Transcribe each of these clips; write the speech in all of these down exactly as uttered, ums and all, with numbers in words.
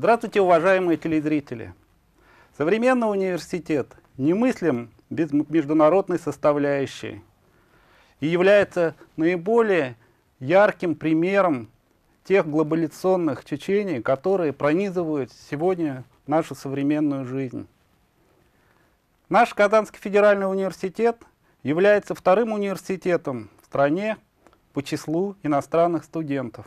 Здравствуйте, уважаемые телезрители! Современный университет немыслим без международной составляющей и является наиболее ярким примером тех глобализационных течений, которые пронизывают сегодня нашу современную жизнь. Наш Казанский федеральный университет является вторым университетом в стране по числу иностранных студентов.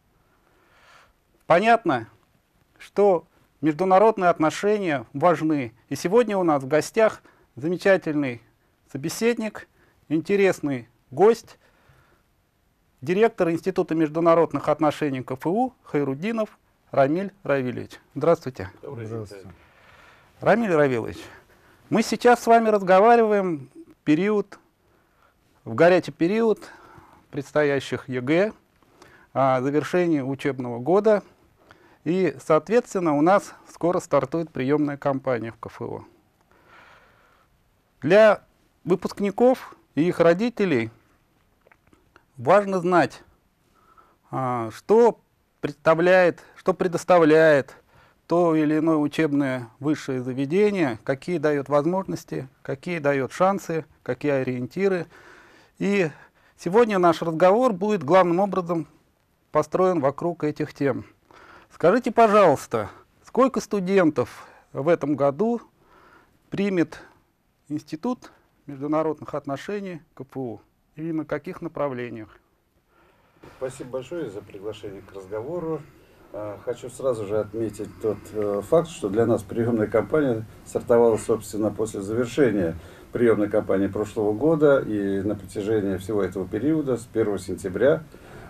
Понятно, что международные отношения важны. И сегодня у нас в гостях замечательный собеседник, интересный гость, директор Института международных отношений КФУ Хайруддинов Рамиль Равильевич. Здравствуйте. Добрый день. Здравствуйте. Рамиль Равильевич, мы сейчас с вами разговариваем в период, в горячий период предстоящих ЕГЭ, о завершении учебного года. И, соответственно, у нас скоро стартует приемная кампания в КФУ. Для выпускников и их родителей важно знать, что представляет, что предоставляет то или иное учебное высшее заведение, какие дает возможности, какие дает шансы, какие ориентиры. И сегодня наш разговор будет главным образом построен вокруг этих тем. Скажите, пожалуйста, сколько студентов в этом году примет Институт международных отношений КФУ и на каких направлениях? Спасибо большое за приглашение к разговору. Хочу сразу же отметить тот факт, что для нас приемная кампания стартовала, собственно, после завершения приемной кампании прошлого года, и на протяжении всего этого периода, с первого сентября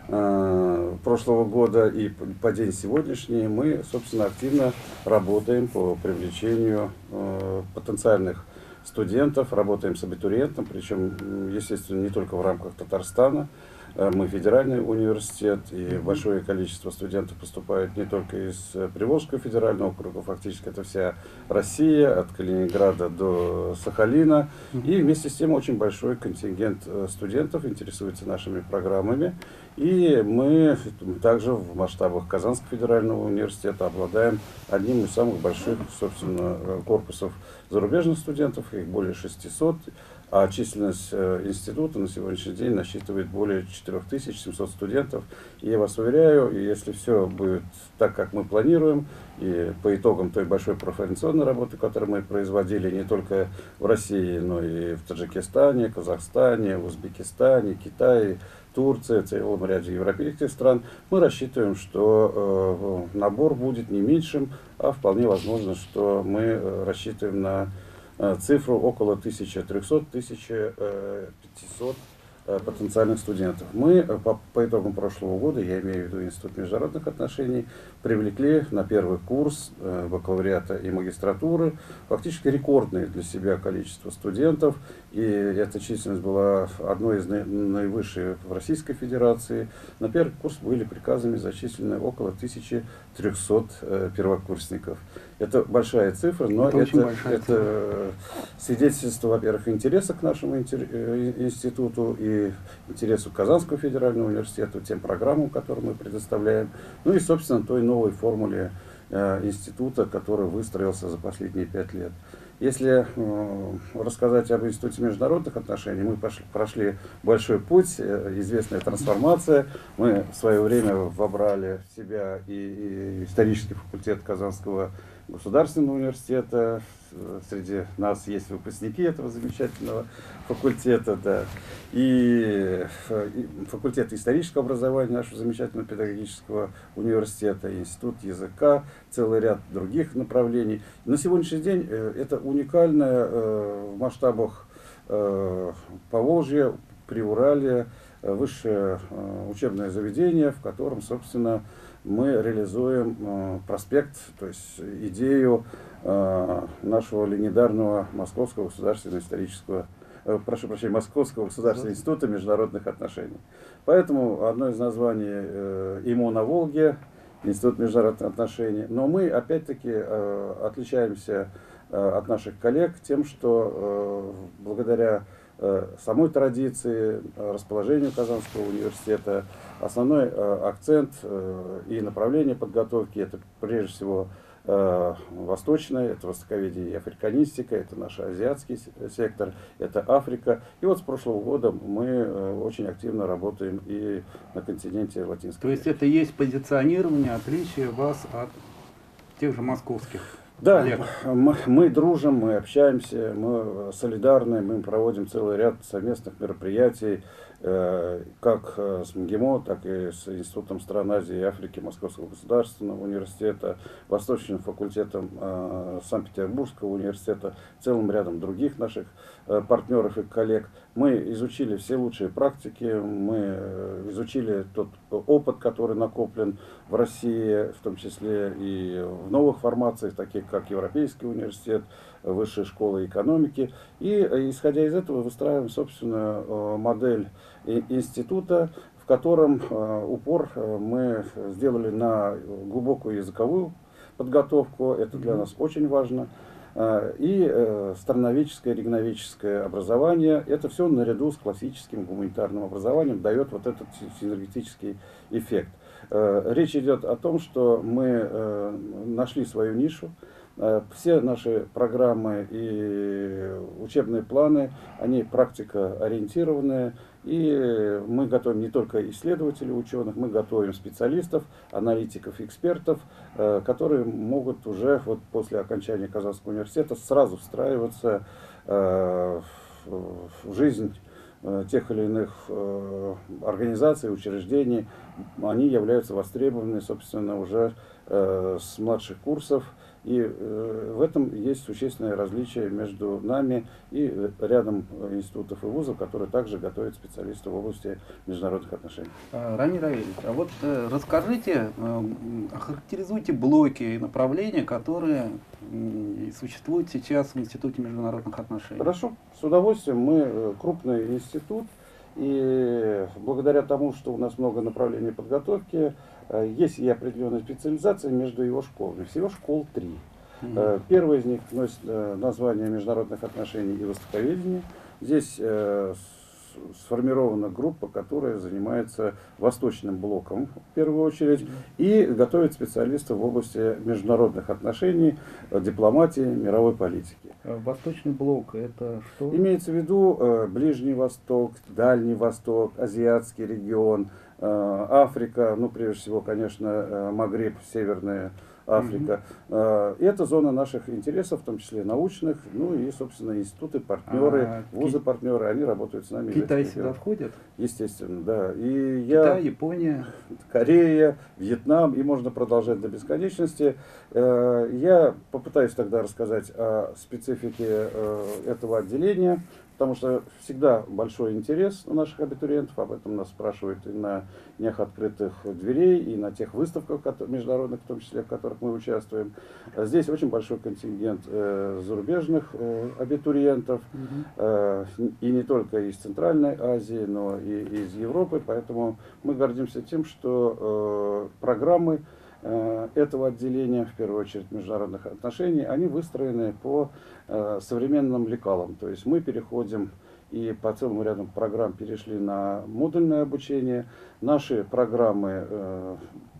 прошлого года и по день сегодняшний, мы, собственно, активно работаем по привлечению э, потенциальных студентов, работаем с абитуриентом, причем, естественно, не только в рамках Татарстана. Мы федеральный университет, и большое количество студентов поступает не только из Приволжского федерального округа, фактически это вся Россия, от Калининграда до Сахалина. И вместе с тем очень большой контингент студентов интересуется нашими программами. И мы также в масштабах Казанского федерального университета обладаем одним из самых больших, собственно, корпусов зарубежных студентов, их более шестисот. А численность э, института на сегодняшний день насчитывает более четырёх тысяч семисот студентов. И я вас уверяю, если все будет так, как мы планируем, и по итогам той большой профориентационной работы, которую мы производили не только в России, но и в Таджикистане, Казахстане, Узбекистане, Китае, Турции, целом ряде европейских стран, мы рассчитываем, что э, набор будет не меньшим, а вполне возможно, что мы рассчитываем на цифру около тысячи трёхсот — тысячи пятисот потенциальных студентов. Мы по, по итогам прошлого года, я имею в виду Институт международных отношений, привлекли на первый курс э, бакалавриата и магистратуры фактически рекордное для себя количество студентов. И эта численность была одной из наивысших в Российской Федерации. На первый курс были приказами зачислены около тысячи трёхсот э, первокурсников. Это большая цифра, но это, это, это свидетельство, во-первых, интереса к нашему институту и интересу Казанского федерального университета, тем программам, которые мы предоставляем, ну и, собственно, той новой формуле э, института, который выстроился за последние пять лет. Если э, рассказать об Институте международных отношений, мы пошли, прошли большой путь, э, известная трансформация. Мы в свое время вобрали в себя и, и исторический факультет Казанского государственного университета. Среди нас есть выпускники этого замечательного факультета, да. И, и факультет исторического образования нашего замечательного педагогического университета, институт языка, целый ряд других направлений. На сегодняшний день это уникальное в масштабах Поволжья, Приуралья, высшее учебное заведение, в котором, собственно, мы реализуем э, проспект, то есть идею э, нашего легендарного Московского государственного исторического, э, прошу прощения, Московского государственного института международных отношений. Поэтому одно из названий э, ИМО на Волге, Институт международных отношений. Но мы, опять-таки, э, отличаемся э, от наших коллег тем, что э, благодаря самой традиции, расположению Казанского университета. Основной акцент и направление подготовки — это прежде всего восточное, это востоковедение и африканистика, это наш азиатский сектор, это Африка. И вот с прошлого года мы очень активно работаем и на континенте Латинской Америки. То есть это и есть позиционирование, отличие вас от тех же московских? Да, коллег? мы, мы дружим, мы общаемся, мы солидарны, мы проводим целый ряд совместных мероприятий, э, как с МГИМО, так и с Институтом стран Азии и Африки Московского государственного университета, Восточным факультетом э, Санкт-Петербургского университета, целым рядом других наших э, партнеров и коллег. Мы изучили все лучшие практики, мы изучили тот опыт, который накоплен в России, в том числе и в новых формациях, таких как Европейский университет, Высшая школа экономики. И, исходя из этого, выстраиваем собственную модель института, в котором упор мы сделали на глубокую языковую подготовку. Это для нас очень важно. И страноведческое, регионоведческое образование. Это все наряду с классическим гуманитарным образованием дает вот этот синергетический эффект. Речь идет о том, что мы нашли свою нишу. Все наши программы и учебные планы, они практикоориентированные. И мы готовим не только исследователей, ученых, мы готовим специалистов, аналитиков, экспертов, которые могут уже вот после окончания Казанского университета сразу встраиваться в жизнь тех или иных организаций, учреждений. Они являются востребованы, собственно, уже с младших курсов. И в этом есть существенное различие между нами и рядом институтов и вузов, которые также готовят специалистов в области международных отношений. Рамиль Равильевич, а вот э, расскажите, э, охарактеризуйте блоки и направления, которые э, существуют сейчас в Институте международных отношений. Хорошо, с удовольствием. Мы крупный институт, и благодаря тому, что у нас много направлений подготовки, есть и определенная специализация между его школами. Всего школ три. Mm-hmm. Первый из них носит название международных отношений и востоковедения. Здесь сформирована группа, которая занимается восточным блоком в первую очередь и готовит специалистов в области международных отношений, дипломатии, мировой политики. Восточный блок — это что? Имеется в виду Ближний Восток, Дальний Восток, Азиатский регион, Африка, ну прежде всего, конечно, Магриб, Северная Африка. Mm-hmm. Это зона наших интересов, в том числе научных, ну и, собственно, институты, партнеры, а, вузы-партнеры, они работают с нами. Китай сюда входит? Естественно, да. И Китай, я, Япония. Корея, Вьетнам, и можно продолжать до бесконечности. Я попытаюсь тогда рассказать о специфике этого отделения, потому что всегда большой интерес у наших абитуриентов, об этом нас спрашивают и на днях открытых дверей, и на тех выставках международных, в том числе, в которых мы участвуем. Здесь очень большой контингент э, зарубежных э, абитуриентов, э, и не только из Центральной Азии, но и из Европы, поэтому мы гордимся тем, что э, программы этого отделения, в первую очередь международных отношений, они выстроены по э, современным лекалам. То есть мы переходим и по целому ряду программ перешли на модульное обучение. Наши программы э,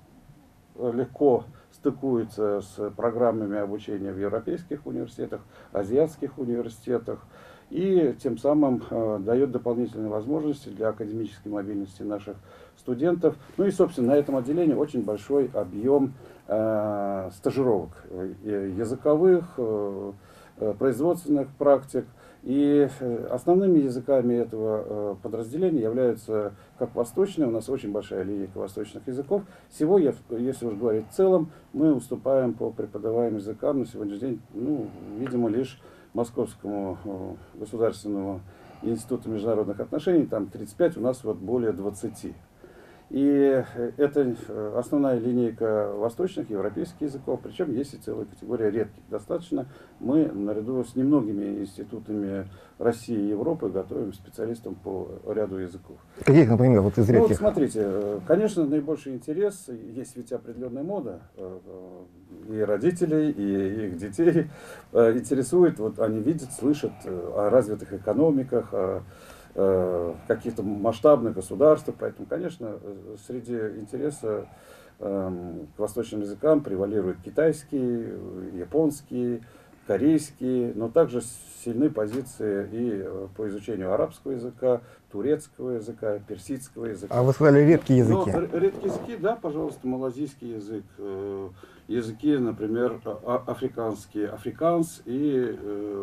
легко стыкуются с программами обучения в европейских университетах, азиатских университетах. И тем самым э, дает дополнительные возможности для академической мобильности наших студентов. Ну и, собственно, на этом отделении очень большой объем э, стажировок э, языковых, э, производственных практик. И основными языками этого э, подразделения являются как восточные, у нас очень большая линейка восточных языков. Всего, я, если уж говорить в целом, мы уступаем по преподаваемым языкам на сегодняшний день, ну, видимо, лишь Московскому государственному институту международных отношений, там тридцать пять, у нас вот более двадцати. И это основная линейка восточных, европейских языков, причем есть и целая категория редких. Достаточно мы наряду с немногими институтами России и Европы готовим специалистов по ряду языков. Каких, например, вот из Ну, вот редких? смотрите, конечно, наибольший интерес, есть ведь определенная мода, и родителей, и их детей интересует, вот они видят, слышат о развитых экономиках, о каких-то масштабных государствах, поэтому, конечно, среди интереса к восточным языкам превалирует китайский, японский, корейский, но также сильны позиции и по изучению арабского языка, турецкого языка, персидского языка. А вы сказали редкие языки. Ну, редкие языки, да, пожалуйста, малазийский язык, языки, например, африканские, африканс, и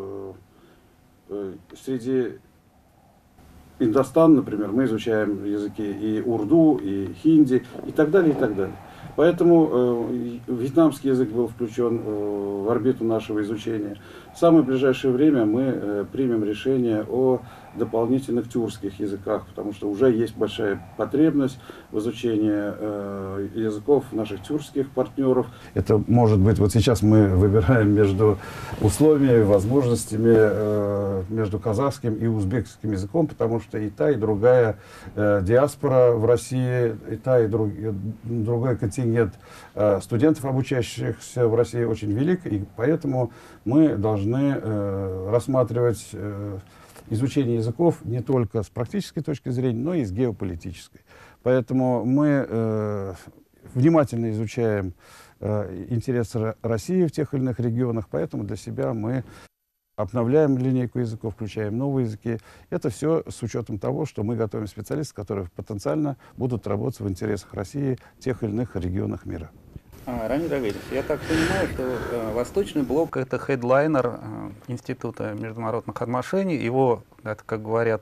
среди Индостан, например, мы изучаем языки и урду, и хинди, и так далее, и так далее. Поэтому э, вьетнамский язык был включен э, в орбиту нашего изучения. В самое ближайшее время мы э, примем решение о дополнительных тюркских языках, потому что уже есть большая потребность в изучении э, языков наших тюркских партнеров. Это может быть, вот сейчас мы выбираем между условиями, возможностями э, между казахским и узбекским языком, потому что и та, и другая э, диаспора в России, и та, и, друг, и другой контингент э, студентов, обучающихся в России, очень велик, и поэтому мы должны э, рассматривать э, изучение языков не только с практической точки зрения, но и с геополитической. Поэтому мы э, внимательно изучаем э, интересы России в тех или иных регионах, поэтому для себя мы обновляем линейку языков, включаем новые языки. Это все с учетом того, что мы готовим специалистов, которые потенциально будут работать в интересах России в тех или иных регионах мира. А, Рамиль Равильевич, я так понимаю, что э, Восточный блок — это хедлайнер э, Института международных отношений. Его, это, как говорят,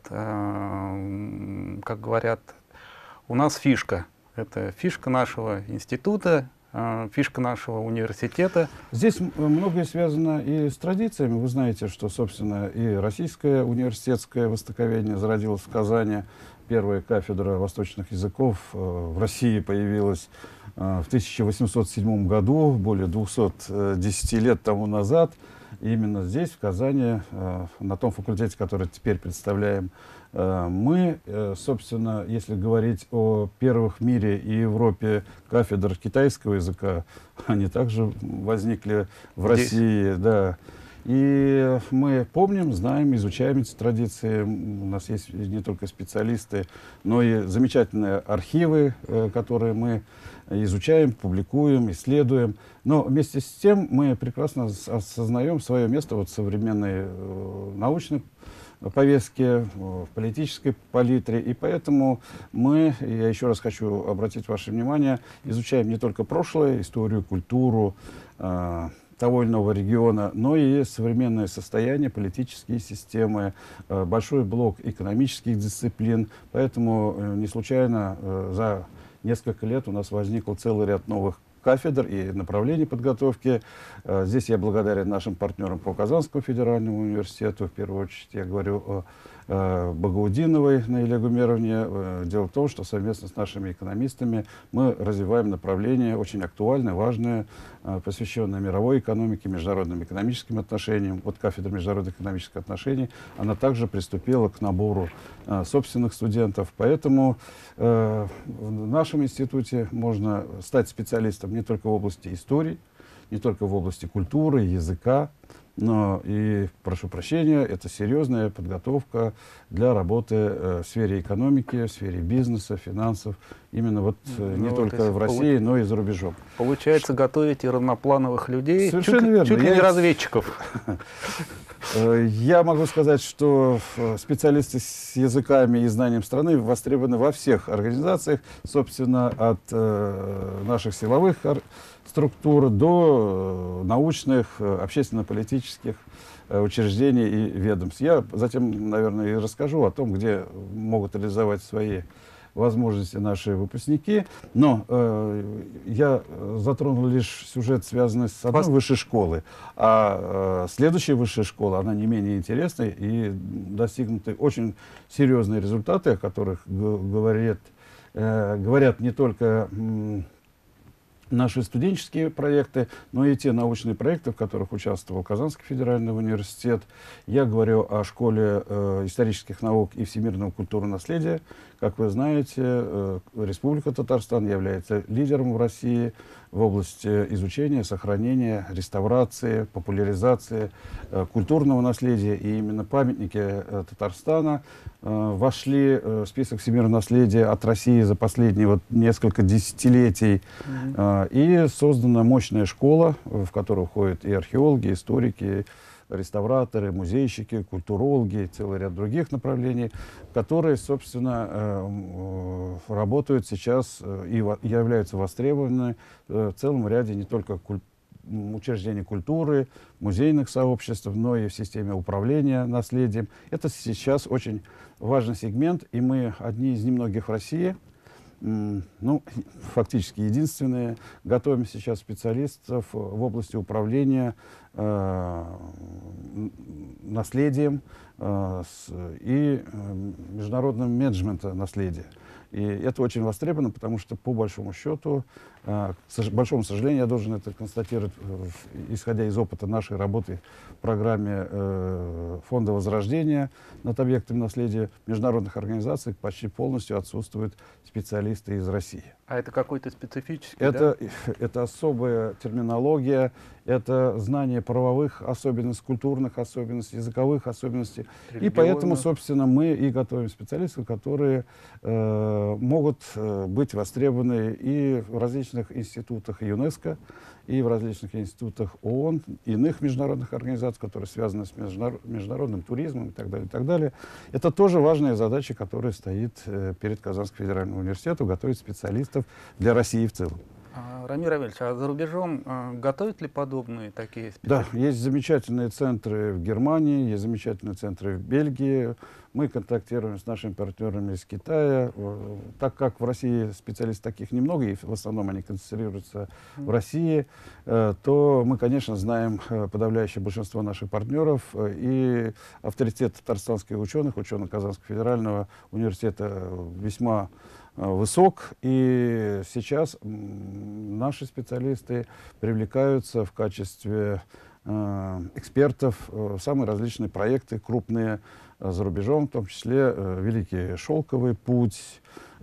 э, как говорят, у нас фишка. Это фишка нашего института, э, фишка нашего университета. Здесь многое связано и с традициями. Вы знаете, что, собственно, и Российское университетское востоковедение зародилось в Казани. Первая кафедра восточных языков э, в России появилась э, в тысяча восемьсот седьмом году, более двухсот десяти лет тому назад. И именно здесь, в Казани, э, на том факультете, который теперь представляем, э, мы, э, собственно, если говорить о первых в мире и Европе кафедр китайского языка, они также возникли в Здесь. России, да. И мы помним, знаем, изучаем эти традиции. У нас есть не только специалисты, но и замечательные архивы, которые мы изучаем, публикуем, исследуем. Но вместе с тем мы прекрасно осознаем свое место вот в современной научной повестке, в политической палитре. И поэтому мы, я еще раз хочу обратить ваше внимание, изучаем не только прошлое, историю, культуру того или иного региона, но и современное состояние, политические системы, большой блок экономических дисциплин. Поэтому не случайно за несколько лет у нас возникл целый ряд новых кафедр и направлений подготовки. Здесь я благодарен нашим партнерам по Казанскому федеральному университету. В первую очередь я говорю о Багаудиновой Наиле Гумеровне. Дело в том, что совместно с нашими экономистами мы развиваем направление очень актуальное, важное, посвященное мировой экономике, международным экономическим отношениям. Вот кафедра международных экономических отношений, она также приступила к набору собственных студентов. Поэтому в нашем институте можно стать специалистом не только в области истории, не только в области культуры, языка, но и, прошу прощения, это серьезная подготовка для работы э, в сфере экономики, в сфере бизнеса, финансов, именно вот э, не ну, только в России, но и за рубежом. Получается, готовите разноплановых людей, Совершенно чуть, верно. чуть ли Я не ведь- разведчиков. Я могу сказать, что специалисты с языками и знанием страны востребованы во всех организациях, собственно, от э, наших силовых ор- структур до э, научных, э, общественно-политических э, учреждений и ведомств. Я затем, наверное, и расскажу о том, где могут реализовать свои возможности наши выпускники. Но э, я затронул лишь сюжет, связанный с одной Вас- высшей школы. А э, следующая высшая школа, она не менее интересная, и достигнуты очень серьезные результаты, о которых г- говорит э, говорят не только м, наши студенческие проекты, но и те научные проекты, в которых участвовал Казанский федеральный университет. Я говорю о школе э, исторических наук и всемирного культурного наследия. Как вы знаете, э, Республика Татарстан является лидером в России в области изучения, сохранения, реставрации, популяризации э, культурного наследия. И именно памятники э, Татарстана э, вошли э, в список всемирного наследия от России за последние вот, несколько десятилетий. Mm-hmm. И создана мощная школа, в которую входят и археологи, историки, реставраторы, музейщики, культурологи, целый ряд других направлений, которые, собственно, работают сейчас и являются востребованы в целом ряде не только учреждений культуры, музейных сообществ, но и в системе управления наследием. Это сейчас очень важный сегмент, и мы одни из немногих в России, ну, фактически единственные, готовим сейчас специалистов в области управления э, наследием э, с, и э, международным менеджментом наследия. И это очень востребовано, потому что, по большому счету, э, к большому сожалению, я должен это констатировать, э, исходя из опыта нашей работы в программе э, Фонда Возрождения над объектами наследия международных организаций, почти полностью отсутствуют специалисты из России. А это какой-то специфический, это, да? Это особая терминология, это знание правовых особенностей, культурных особенностей, языковых особенностей. И поэтому, собственно, мы и готовим специалистов, которые э, могут э, быть востребованы и в различных институтах ЮНЕСКО, и в различных институтах ООН, иных международных организаций, которые связаны с международ, международным туризмом и так далее, и так далее. Это тоже важная задача, которая стоит э, перед Казанским федеральным университетом, готовить специалистов для России в целом. А, Рамиль Равильевич, а за рубежом а, готовят ли подобные такие специалисты? Да, есть замечательные центры в Германии, есть замечательные центры в Бельгии. Мы контактируем с нашими партнерами из Китая. Так как в России специалистов таких немного, и в основном они концентрируются в России, то мы, конечно, знаем подавляющее большинство наших партнеров. И авторитет татарстанских ученых, ученых Казанского федерального университета весьма высок, и сейчас наши специалисты привлекаются в качестве э, экспертов в самые различные проекты, крупные э, за рубежом, в том числе э, Великий Шелковый путь.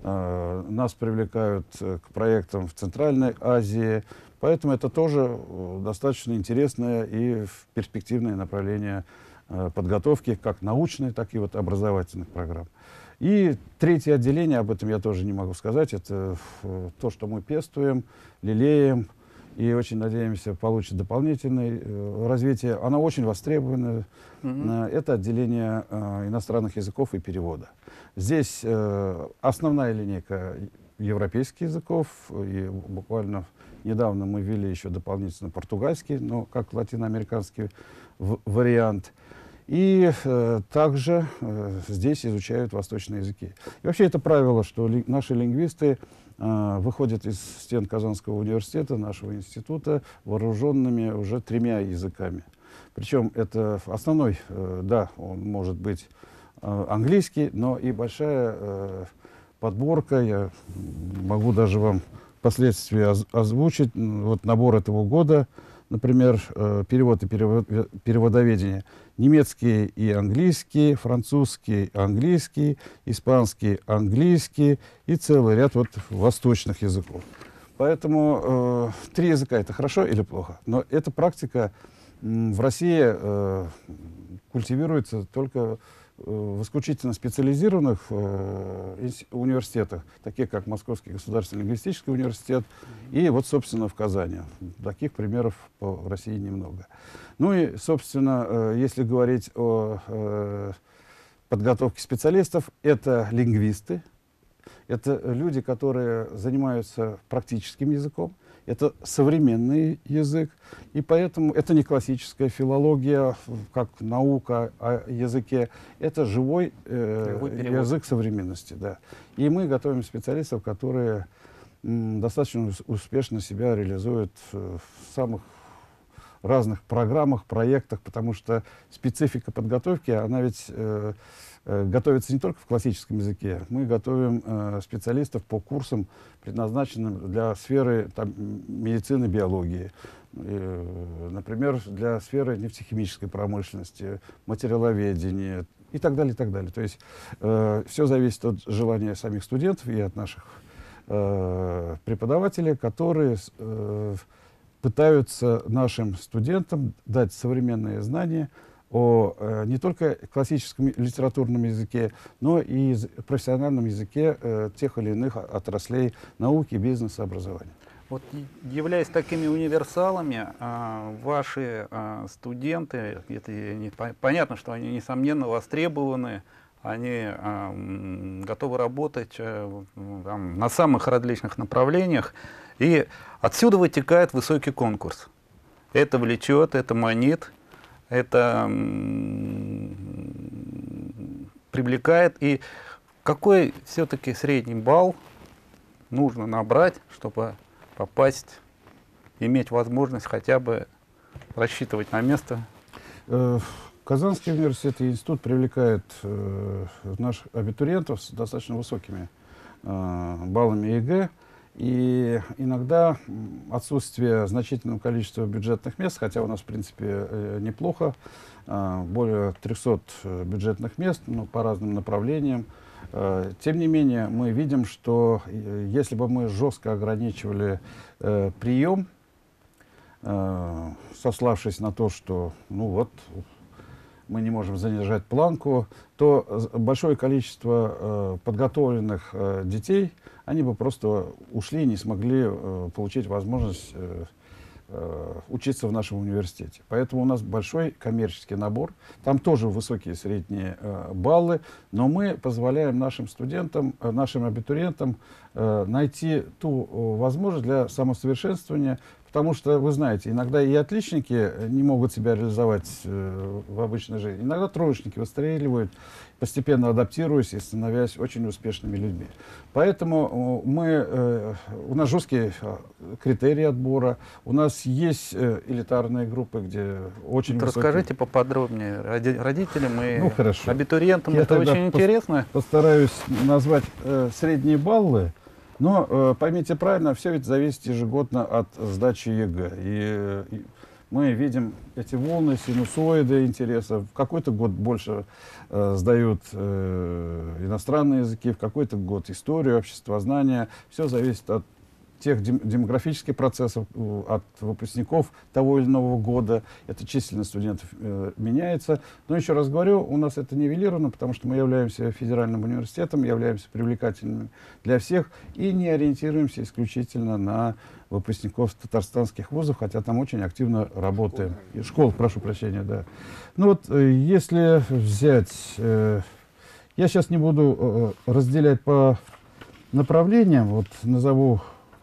Э, нас привлекают к проектам в Центральной Азии, поэтому это тоже достаточно интересное и перспективное направление э, подготовки как научной, так и вот образовательных программ. И третье отделение, об этом я тоже не могу сказать, это то, что мы пестуем, лелеем, и очень надеемся получить дополнительное э, развитие. Оно очень востребовано. Mm-hmm. Это отделение э, иностранных языков и перевода. Здесь э, основная линейка европейских языков, и буквально недавно мы ввели еще дополнительно португальский, но как латиноамериканский вариант. И э, также э, здесь изучают восточные языки. И вообще это правило, что ли, наши лингвисты э, выходят из стен Казанского университета, нашего института, вооруженными уже тремя языками. Причем это основной, э, да, он может быть э, английский, но и большая э, подборка, я могу даже вам впоследствии оз озвучить, вот набор этого года, например, э, перевод и перевод, переводоведение. Немецкий и английский, французский, английский, испанский, английский и целый ряд вот восточных языков. Поэтому э, три языка — это хорошо или плохо? Но эта практика м, в России э, культивируется только в исключительно специализированных э, университетах, таких как Московский государственный лингвистический университет, и вот, собственно, в Казани. Таких примеров по России немного. Ну и, собственно, э, если говорить о э, подготовке специалистов, это лингвисты, это люди, которые занимаются практическим языком, это современный язык, и поэтому это не классическая филология, как наука о языке, это живой, э, язык современности. Да. И мы готовим специалистов, которые м, достаточно успешно себя реализуют в самых разных программах, проектах, потому что специфика подготовки, она ведь э, э, готовится не только в классическом языке. Мы готовим э, специалистов по курсам, предназначенным для сферы там, медицины, биологии. Э, например, для сферы нефтехимической промышленности, материаловедения и так далее, и так далее. То есть э, все зависит от желания самих студентов и от наших э, преподавателей, которые э, пытаются нашим студентам дать современные знания о э, не только классическом литературном языке, но и из- профессиональном языке э, тех или иных отраслей науки, бизнеса, образования. Вот, и- являясь такими универсалами, а, ваши а, студенты, это не- по- понятно, что они, несомненно, востребованы, они а, м, готовы работать а, в- там, на самых различных направлениях, и отсюда вытекает высокий конкурс. Это влечет, это манит, это м, привлекает. И какой все-таки средний балл нужно набрать, чтобы попасть, иметь возможность хотя бы рассчитывать на место? Э, Казанский университет и институт привлекает э, наших абитуриентов с достаточно высокими э, баллами ЕГЭ. И иногда м, отсутствие значительного количества бюджетных мест, хотя у нас, в принципе, э, неплохо, э, более трёхсот э, бюджетных мест, ну, по разным направлениям. Э, Тем не менее, мы видим, что э, если бы мы жестко ограничивали э, прием, э, сославшись на то, что, ну вот, мы не можем занижать планку, то з- большое количество э, подготовленных э, детей, они бы просто ушли и не смогли э, получить возможность э, э, учиться в нашем университете. Поэтому у нас большой коммерческий набор. Там тоже высокие средние э, баллы, но мы позволяем нашим студентам, э, нашим абитуриентам э, найти ту э, возможность для самосовершенствования. Потому что, вы знаете, иногда и отличники не могут себя реализовать э, в обычной жизни. Иногда троечники выстреливают, постепенно адаптируясь и становясь очень успешными людьми. Поэтому э, мы, э, у нас жесткие э, критерии отбора, у нас есть э, элитарные группы, где очень Вот высокие- расскажите поподробнее роди- родителям и Ну, хорошо. абитуриентам. Я Это тогда очень пос- интересно. Постараюсь назвать э, средние баллы, но э, поймите правильно, все ведь зависит ежегодно от сдачи ЕГЭ. И, и мы видим эти волны, синусоиды интереса. В какой-то год больше э, сдают э, иностранные языки, в какой-то год историю, обществознание. Все зависит от тех дем- демографических процессов, э, от выпускников того или иного года. Эта численность студентов э, меняется. Но еще раз говорю, у нас это нивелировано, потому что мы являемся федеральным университетом, являемся привлекательными для всех и не ориентируемся исключительно на выпускников татарстанских вузов, хотя там очень активно работаем. И школ, прошу прощения, да. Ну вот, э, если взять... э, я сейчас не буду э, разделять по направлениям, вот назову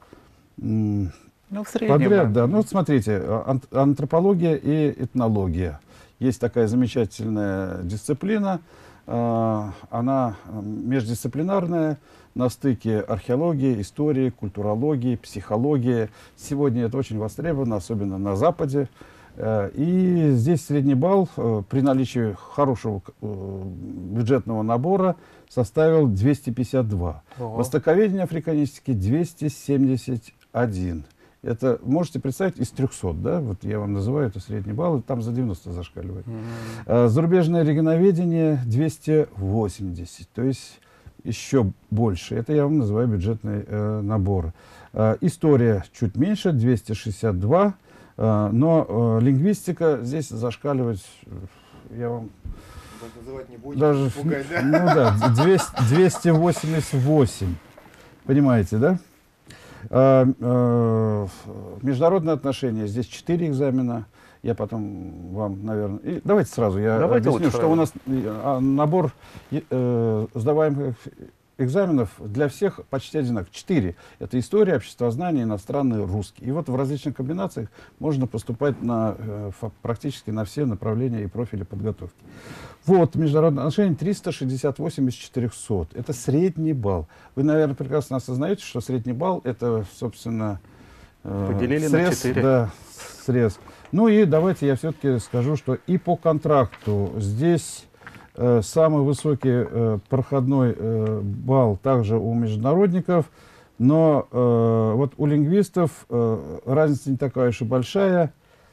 м, Ну, в среднем. подряд, да. да. Ну, вот смотрите, а- ан- антропология и этнология. Есть такая замечательная дисциплина, а, она м, междисциплинарная, на стыке археологии, истории, культурологии, психологии. Сегодня это очень востребовано, особенно на Западе. Э, И здесь средний балл э, при наличии хорошего э, бюджетного набора составил двести пятьдесят два. Ого. Востоковедение африканистики двести семьдесят один. Это, можете представить, из трёхсот, да? Вот я вам называю это средний балл, там за девяносто зашкаливает. Мгм. А зарубежное регионоведение двести восемьдесят, то есть еще больше. Это я вам называю бюджетный э, набор. А, история чуть меньше, двести шестьдесят два, а, но э, лингвистика здесь зашкаливает, э, я вам Называть не будем, даже, пугать, да? ну да, двести, двести восемьдесят восемь, понимаете, да? А, э, международные отношения, здесь четыре экзамена. Я потом вам, наверное... И давайте сразу я Давайте объясню, лучше что сразу. у нас э, а, набор э, сдаваемых экзаменов для всех почти одинаковый. Четыре. Это история, обществознание, иностранный, русский. И вот в различных комбинациях можно поступать на, э, фа- практически на все направления и профили подготовки. Вот, международные отношения триста шестьдесят восемь из четырёхсот. Это средний балл. Вы, наверное, прекрасно осознаете, что средний балл — это, собственно, э, Поделили на срез, четыре. да, срез Ну и давайте я все-таки скажу, что и по контракту здесь э, самый высокий э, проходной э, балл также у международников, но э, вот у лингвистов э, разница не такая уж и большая.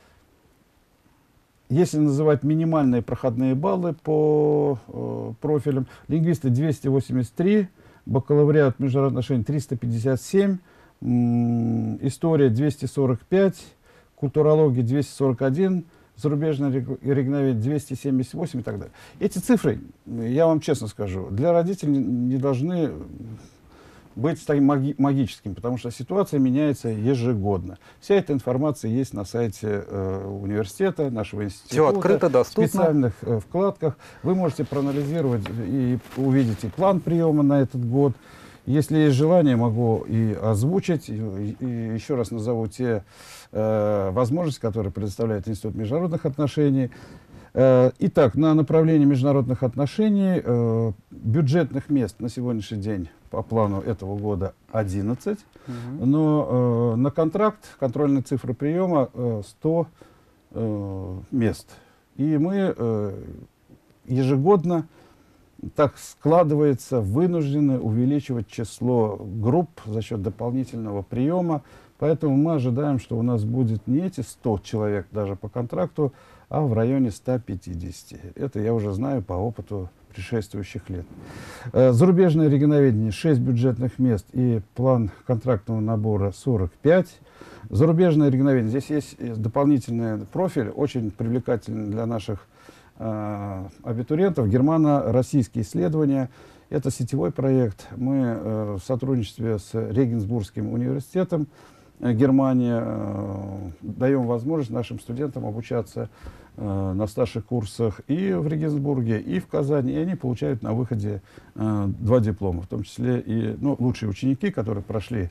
Если называть минимальные проходные баллы по э, профилям, лингвисты двести восемьдесят три, бакалавриат международных отношений триста пятьдесят семь, м, история двести сорок пять, культурология двести сорок один, зарубежное регионоведение двести семьдесят восемь и так далее. Эти цифры, я вам честно скажу, для родителей не должны быть таким маги магическим, потому что ситуация меняется ежегодно. Вся эта информация есть на сайте э, университета, нашего института. Все открыто, доступно. В специальных э, вкладках. Вы можете проанализировать и увидеть и план приема на этот год. Если есть желание, могу и озвучить, и, и еще раз назову те э, возможности, которые предоставляет Институт международных отношений. Э, итак, на направлении международных отношений э, бюджетных мест на сегодняшний день по плану этого года одиннадцать, угу. но э, на контракт контрольные цифры приема э, сто э, мест. И мы э, ежегодно, так складывается, вынуждены увеличивать число групп за счет дополнительного приема. Поэтому мы ожидаем, что у нас будет не эти сто человек даже по контракту, а в районе ста пятидесяти. Это я уже знаю по опыту предшествующих лет. Зарубежное регионоведение шесть бюджетных мест и план контрактного набора сорок пять. Зарубежное регионоведение. Здесь есть дополнительный профиль, очень привлекательный для наших э, абитуриентов. Германо-российские исследования. Это сетевой проект. Мы э, в сотрудничестве с Регенсбургским университетом э, Германии э, даем возможность нашим студентам обучаться э, на старших курсах и в Регенсбурге, и в Казани. И они получают на выходе э, два диплома, в том числе и ну, лучшие ученики, которые прошли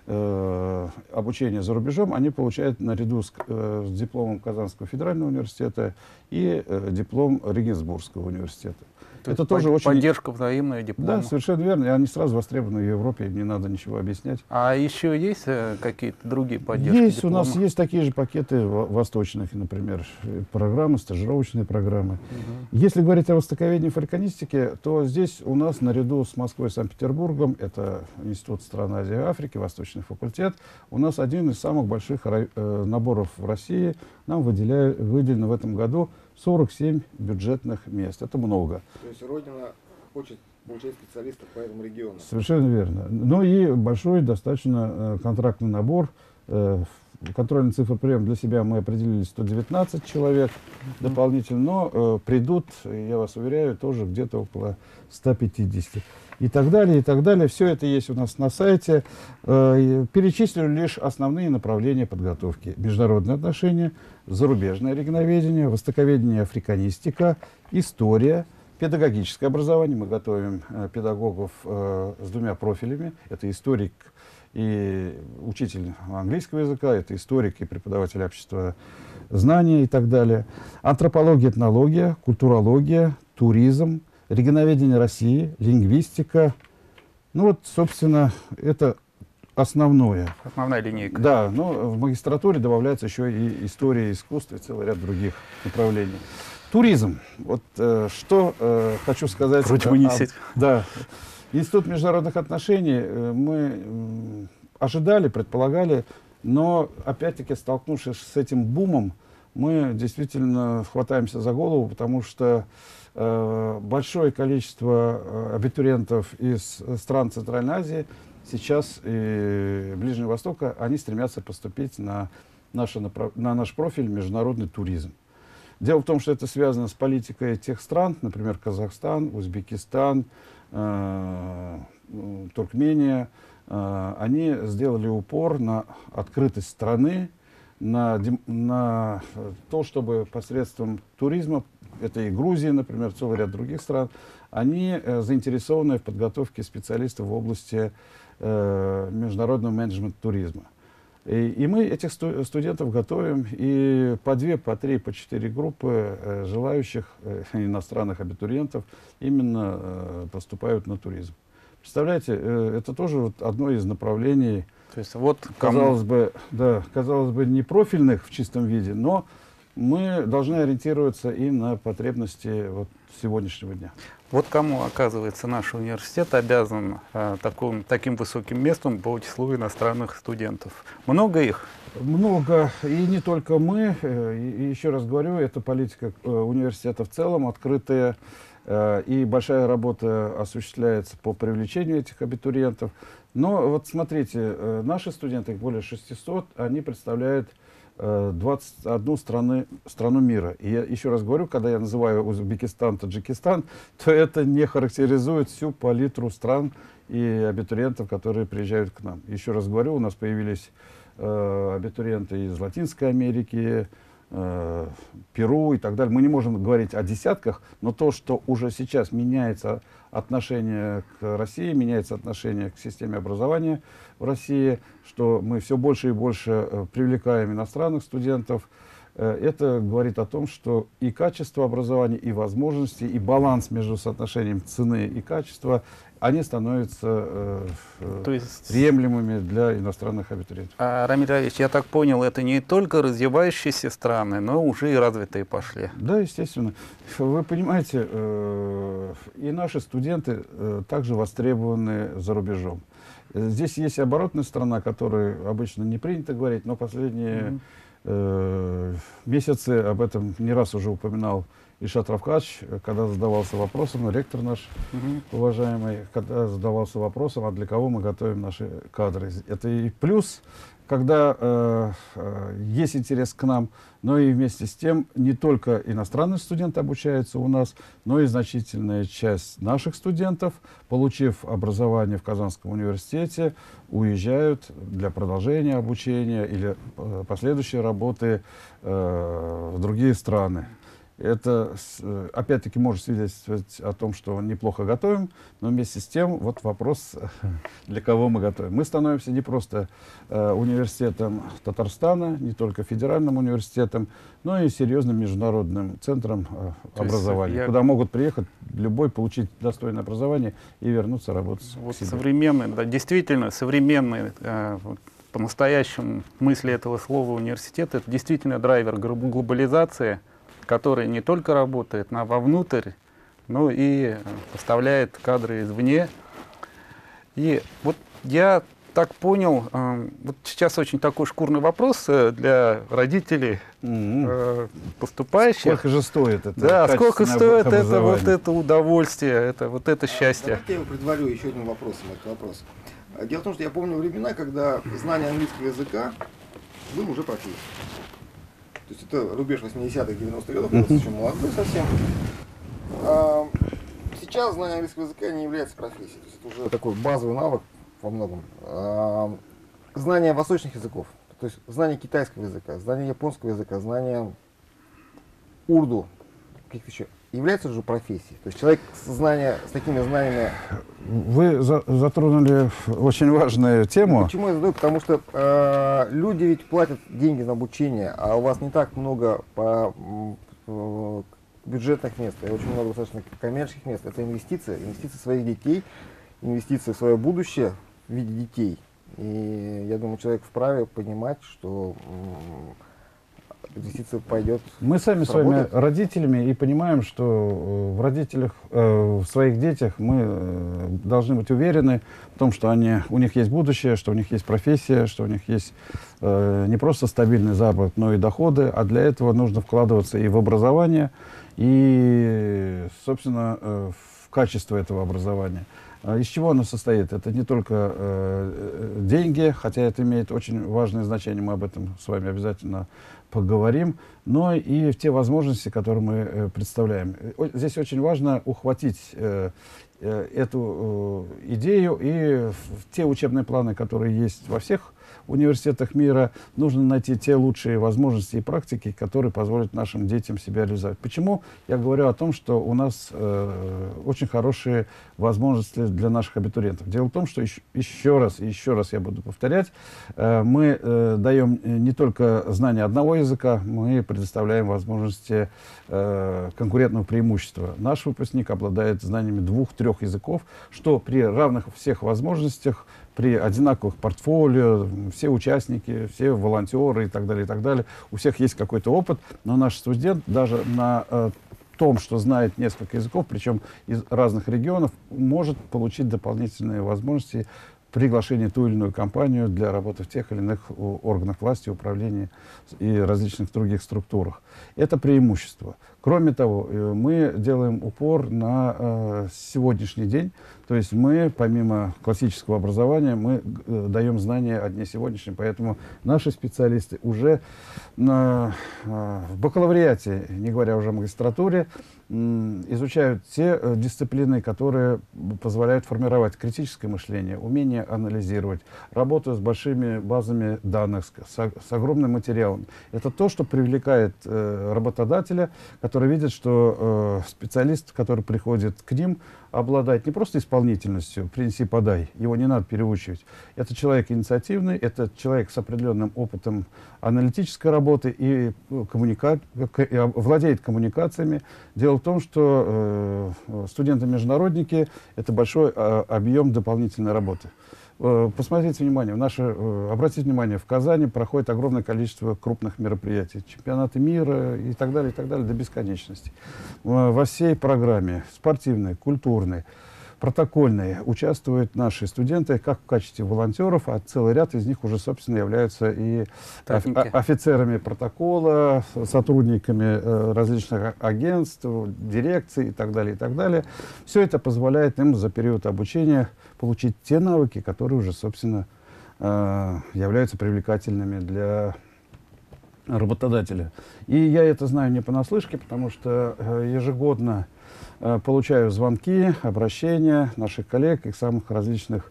э, обучение за рубежом, они получают наряду с, э, с дипломом Казанского федерального университета и э, диплом Регенсбургского университета. То Это есть тоже очень... поддержка взаимная, диплома. Да, совершенно верно. И они сразу востребованы в Европе, им не надо ничего объяснять. А еще есть э, какие-то другие поддержки? Есть, диплома? у нас есть такие же пакеты восточных, например, программы, стажировочные программы. Угу. Если говорить о востоковедении и фальконистике, то здесь у нас наряду с Москвой и Санкт-Петербургом, это Институт стран Азии и Африки, Восточный факультет, у нас один из самых больших э, наборов в России. Нам выделяют, выделено в этом году сорок семь бюджетных мест. Это много. То есть Родина хочет получать специалистов по этому региону. Совершенно верно. Ну и большой достаточно э, контрактный набор. Э, контрольный цифр приема для себя мы определили сто девятнадцать человек mm-hmm. дополнительно, но э, придут, я вас уверяю, тоже где-то около ста пятидесяти. И так далее, и так далее. Все это есть у нас на сайте. Э, перечислю лишь основные направления подготовки. Международные отношения, зарубежное регионоведение, востоковедение, африканистика, история, педагогическое образование. Мы готовим э, педагогов э, с двумя профилями. Это историк и учитель английского языка, это историк и преподаватель общества знаний и так далее. Антропология, этнология, культурология, туризм, регионоведение России, лингвистика. Ну вот, собственно, это основное. Основная линейка. Да, но в магистратуре добавляется еще и история искусства и целый ряд других направлений. Туризм. Вот э, что э, хочу сказать. Вроде бы не сеть. Да. Институт международных отношений э, мы э, ожидали, предполагали, но опять-таки, столкнувшись с этим бумом, мы действительно хватаемся за голову, потому что э, большое количество э, абитуриентов из стран Центральной Азии сейчас и Ближнего Востока, они стремятся поступить на, наше, на наш профиль международный туризм. Дело в том, что это связано с политикой тех стран, например, Казахстан, Узбекистан, э, Туркмения. Э, они сделали упор на открытость страны, на, на то, чтобы посредством туризма, это и Грузия, например, целый ряд других стран, они э, заинтересованы в подготовке специалистов в области э, международного менеджмента туризма. И, и мы этих сту студентов готовим, и по две, по три, по четыре группы э, желающих э, иностранных абитуриентов именно э, поступают на туризм. Представляете, э, это тоже вот одно из направлений, То есть вот кому- казалось бы, да, казалось бы, не профильных в чистом виде, но мы должны ориентироваться и на потребности вот сегодняшнего дня. Вот кому, оказывается, наш университет обязан э, таком, таким высоким местом по числу иностранных студентов. Много их? Много, и не только мы, э, и, и еще раз говорю, это политика э, университета в целом, открытая, э, и большая работа осуществляется по привлечению этих абитуриентов. Но вот смотрите, э, наши студенты, их более шестисот, они представляют э, двадцать одну страны, страну мира. И я еще раз говорю, когда я называю Узбекистан, Таджикистан, то это не характеризует всю палитру стран и абитуриентов, которые приезжают к нам. Еще раз говорю, у нас появились э, абитуриенты из Латинской Америки, э, Перу и так далее. Мы не можем говорить о десятках, но то, что уже сейчас меняется отношение к России, меняется отношение к системе образования в России, что мы все больше и больше э, привлекаем иностранных студентов, э, это говорит о том, что и качество образования, и возможности, и баланс между соотношением цены и качества, они становятся э, э, То есть, приемлемыми для иностранных абитуриентов. а, Рамиль Равильевич, я так понял, это не только развивающиеся страны, но уже и развитые пошли. Да, естественно. Вы понимаете, э, и наши студенты э, также востребованы за рубежом. Э, Здесь есть оборотная сторона, о которой обычно не принято говорить, но последние Мгм. э, месяцы об этом не раз уже упоминал Ильшат Равкач, когда задавался вопросом, ректор наш Мгм. уважаемый, когда задавался вопросом, а для кого мы готовим наши кадры. Это и плюс, когда э, э, есть интерес к нам, но и вместе с тем не только иностранные студенты обучаются у нас, но и значительная часть наших студентов, получив образование в Казанском университете, уезжают для продолжения обучения или э, последующей работы э, в другие страны. Это, с- опять-таки, может свидетельствовать о том, что неплохо готовим, но вместе с тем вот вопрос, для кого мы готовим. Мы становимся не просто э, университетом Татарстана, не только федеральным университетом, но и серьезным международным центром э, То есть образования, я- куда могут приехать любой, получить достойное образование и вернуться работать Вот к себе. современный, да, действительно современный, э, вот по-настоящему смысле этого слова университет, это действительно драйвер гл- глобализации, который не только работает на, вовнутрь, но и э, поставляет кадры извне. И вот я так понял, э, вот сейчас очень такой шкурный вопрос э, для родителей Мгм. э, поступающих. Сколько же стоит это? Да, сколько качественное стоит это, образование? вот это удовольствие, это, вот это А, счастье. Давайте я предварю еще один вопрос на этот вопрос. А, Дело в том, что я помню времена, когда знание английского языка было уже профессией. То есть это рубеж восьмидесятых, девяностых годов, я еще молодой совсем. А, Сейчас знание английского языка не является профессией. То есть это уже такой базовый навык во многом. А, Знание восточных языков, то есть знание китайского языка, знание японского языка, знание урду, каких-то еще, является уже профессией. То есть человек с, знания, с такими знаниями. Вы за- затронули очень важную тему. Почему я задаю? Потому что э, люди ведь платят деньги на обучение, а у вас не так много по, м, э, бюджетных мест, и очень много достаточно коммерческих мест. Это инвестиции, инвестиции в своих детей, инвестиции в свое будущее в виде детей. И я думаю, человек вправе понимать, что м, инвестиция пойдет. Мы сами с вами Сработает? родителями и понимаем, что э, в родителях, э, в своих детях мы э, должны быть уверены в том, что они, у них есть будущее, что у них есть профессия, что у них есть э, не просто стабильный заработок, но и доходы, а для этого нужно вкладываться и в образование, и, собственно, э, в качество этого образования. А Из чего оно состоит? Это не только э, э, деньги, хотя это имеет очень важное значение, мы об этом с вами обязательно поговорим, но и в те возможности, которые мы э, представляем. О- Здесь очень важно ухватить э, э, эту э, идею и в те учебные планы, которые есть во всех университетах мира. Нужно найти те лучшие возможности и практики, которые позволят нашим детям себя реализовать. Почему я говорю о том, что у нас э, очень хорошие возможности для наших абитуриентов? Дело в том, что еще, еще раз и еще раз я буду повторять, э, мы э, даем не только знание одного языка, мы предоставляем возможности э, конкурентного преимущества. Наш выпускник обладает знаниями двух-трех языков, что при равных всех возможностях, при одинаковых портфолио, все участники, все волонтеры и так далее, и так далее, у всех есть какой-то опыт, но наш студент даже на э, том, что знает несколько языков, причем из разных регионов, может получить дополнительные возможности приглашение в ту или иную компанию для работы в тех или иных органах власти, управления и различных других структурах. Это преимущество. Кроме того, мы делаем упор на э, сегодняшний день. То есть мы, помимо классического образования, мы э, даем знания о дне сегодняшнем. Поэтому наши специалисты уже на, э, в бакалавриате, не говоря уже о магистратуре, э, изучают те э, дисциплины, которые позволяют формировать критическое мышление, умение анализировать, работу с большими базами данных, с, с огромным материалом. Это то, что привлекает э, работодателя, который видит, что э, специалист, который приходит к ним, обладает не просто исполнительностью «принеси, подай», его не надо переучивать. Это человек инициативный, это человек с определенным опытом аналитической работы и, коммуника... и владеет коммуникациями. Дело в том, что э, студенты-международники — это большой э, объем дополнительной работы. Посмотрите внимание, в наше, обратите внимание, в Казани проходит огромное количество крупных мероприятий, чемпионаты мира и так далее, и так далее, до бесконечности. Во всей программе спортивной, культурной, протокольной участвуют наши студенты как в качестве волонтеров, а целый ряд из них уже, собственно, являются и Техники. офицерами протокола, сотрудниками различных агентств, дирекций и так далее, и так далее. Все это позволяет им за период обучения получить те навыки, которые уже, собственно, являются привлекательными для работодателя. И я это знаю не понаслышке, потому что ежегодно получаю звонки, обращения наших коллег и самых различных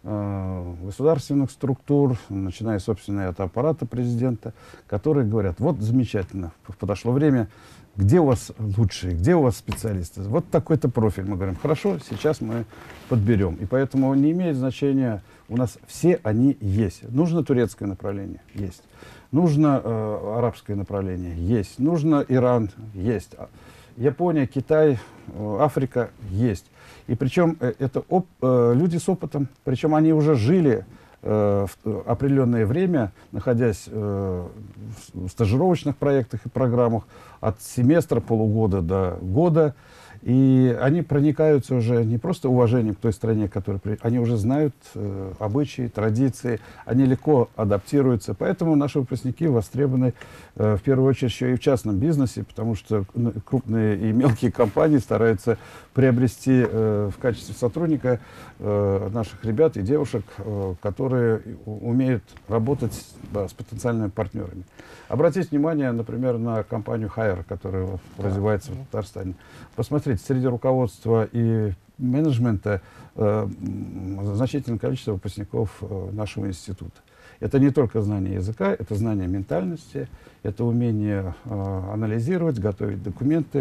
э, государственных структур, начиная, собственно, от аппарата президента, которые говорят: вот замечательно, подошло время, где у вас лучшие, где у вас специалисты, вот такой-то профиль. Мы говорим: хорошо, сейчас мы подберем. И поэтому не имеет значения, у нас все они есть. Нужно турецкое направление? Есть. Нужно э, арабское направление? Есть. Нужно Иран? Есть. Япония, Китай, Африка есть. И причем это оп, э, люди с опытом, причем они уже жили э, в определенное время, находясь э, в стажировочных проектах и программах от семестра, полугода до года. И они проникаются уже не просто уважением к той стране, которая... Они уже знают э, обычаи, традиции, они легко адаптируются. Поэтому наши выпускники востребованы э, в первую очередь еще и в частном бизнесе, потому что крупные и мелкие компании стараются приобрести э, в качестве сотрудника э, наших ребят и девушек, э, которые умеют работать да, с потенциальными партнерами. Обратите внимание, например, на компанию Хайер, которая да. развивается в Татарстане. Посмотрите, среди руководства и менеджмента э, значительное количество выпускников э, нашего института. Это не только знание языка, это знание ментальности, это умение э, анализировать, готовить документы.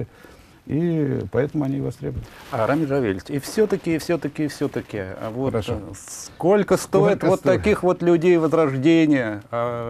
И поэтому они востребованы. А, Рамиль Равильевич, и все-таки, и все-таки, и все-таки, вот Хорошо. сколько стоит Сколько вот стоит? таких вот людей возрождения?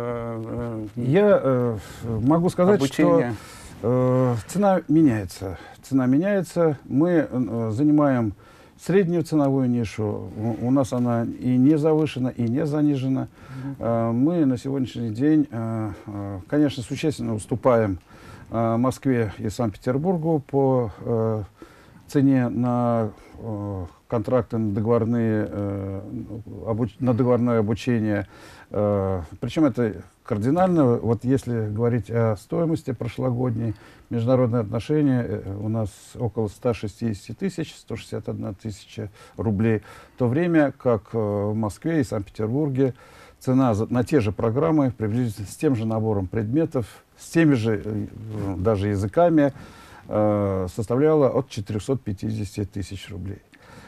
А, Я э, могу сказать, обучения? что э, цена меняется. Цена меняется. Мы э, занимаем среднюю ценовую нишу. У, у нас она и не завышена, и не занижена. Mm-hmm. э, мы на сегодняшний день, э, э, конечно, существенно уступаем Москве и Санкт-Петербургу по э, цене на э, контракты на договорные, э, обуч... на договорное обучение. Э, причем это кардинально. Вот если говорить о стоимости прошлогодней, международные отношения э, у нас около ста шестидесяти тысяч, ста шестидесяти одной тысячи рублей, в то время как э, в Москве и Санкт-Петербурге цена за, на те же программы, приблизительно с тем же набором предметов, с теми же даже языками, э, составляла от четырёхсот пятидесяти тысяч рублей.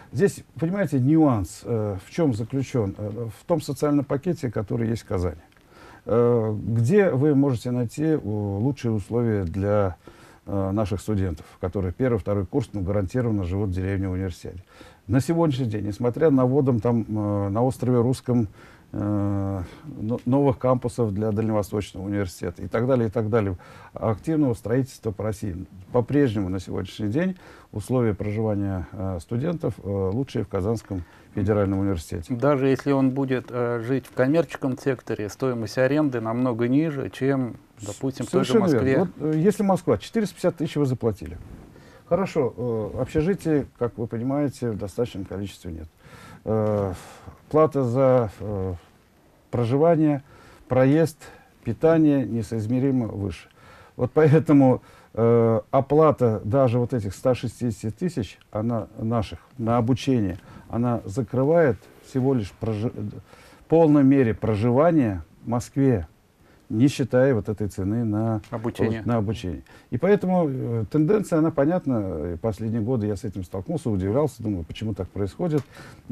Здесь, понимаете, нюанс э, в чем заключен? Э, в том социальном пакете, который есть в Казани. Э, где вы можете найти э, лучшие условия для э, наших студентов, которые первый, второй курс, ну, гарантированно живут в деревне университете. На сегодняшний день, несмотря на вводом там э, на острове Русском э, новых кампусов для Дальневосточного университета и так далее, и так далее, активного строительства по России, по-прежнему на сегодняшний день условия проживания э, студентов э, лучшие в Казанском федеральном университете. Даже если он будет э, жить в коммерческом секторе, стоимость аренды намного ниже, чем, допустим, в той же Совершенно Москве. верно. Вот, э, если Москва, четыреста пятьдесят тысяч вы заплатили. Хорошо, э, общежитий, как вы понимаете, в достаточном количестве нет. Э, плата за э, проживание, проезд, питание несоизмеримо выше. Вот поэтому э, оплата даже вот этих ста шестидесяти тысяч, она наших, на обучение, она закрывает всего лишь прожи... в полной мере проживание в Москве, не считая вот этой цены на Обучение. на обучение. И поэтому э, тенденция, она понятна. Последние годы я с этим столкнулся, удивлялся, думаю, почему так происходит.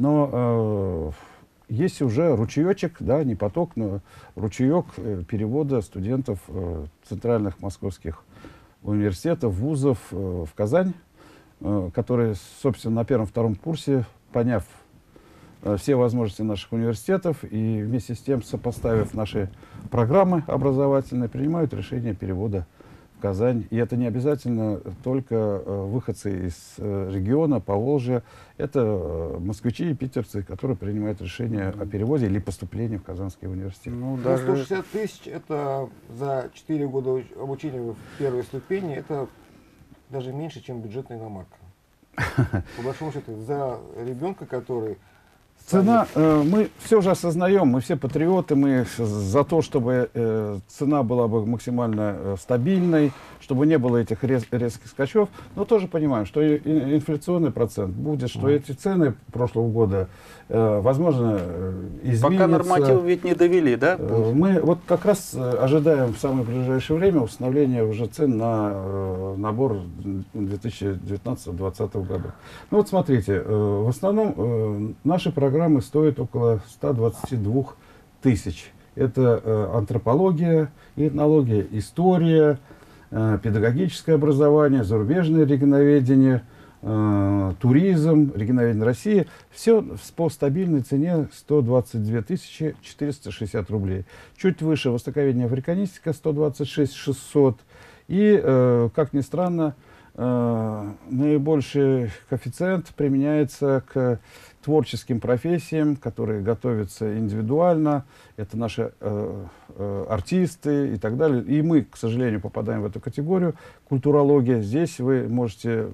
Но э, есть уже ручеечек, да, не поток, но ручеек э, перевода студентов э, центральных московских университетов, вузов э, в Казань, э, которые, собственно, на первом-втором курсе, поняв все возможности наших университетов и вместе с тем, сопоставив наши программы образовательные, принимают решение перевода в Казань. И это не обязательно только э, выходцы из э, региона, Поволжья. Это э, москвичи и питерцы, которые принимают решение о переводе или поступлении в Казанский университет. Ну, Ну, даже... сто шестьдесят тысяч это за четыре года уч- обучения в первой ступени, это даже меньше, чем бюджетная иномарка. По большому счету, за ребенка, который... Цена, э, мы все же осознаем, мы все патриоты, мы за то, чтобы э, цена была бы максимально э, стабильной, чтобы не было этих рез, резких скачков, но тоже понимаем, что и, и инфляционный процент будет, что эти цены прошлого года, э, возможно, э, изменятся. Пока нормативы ведь не довели, да? Э, Мы вот как раз э, ожидаем в самое ближайшее время установления уже цен на э, набор две тысячи девятнадцатого — две тысячи двадцатого года. Ну вот смотрите, э, в основном э, наши программы стоят около ста двадцати двух тысяч. Это э, антропология, этнология, история, э, педагогическое образование, зарубежное регионоведение, э, туризм, регионоведение России. Все по стабильной цене сто двадцать две тысячи четыреста шестьдесят рублей. Чуть выше востоковедение, африканистика сто двадцать шесть тысяч шестьсот. И, э, как ни странно, э, наибольший коэффициент применяется к творческим профессиям, которые готовятся индивидуально. Это наши э, э, артисты и так далее. И мы, к сожалению, попадаем в эту категорию. Культурология. Здесь вы можете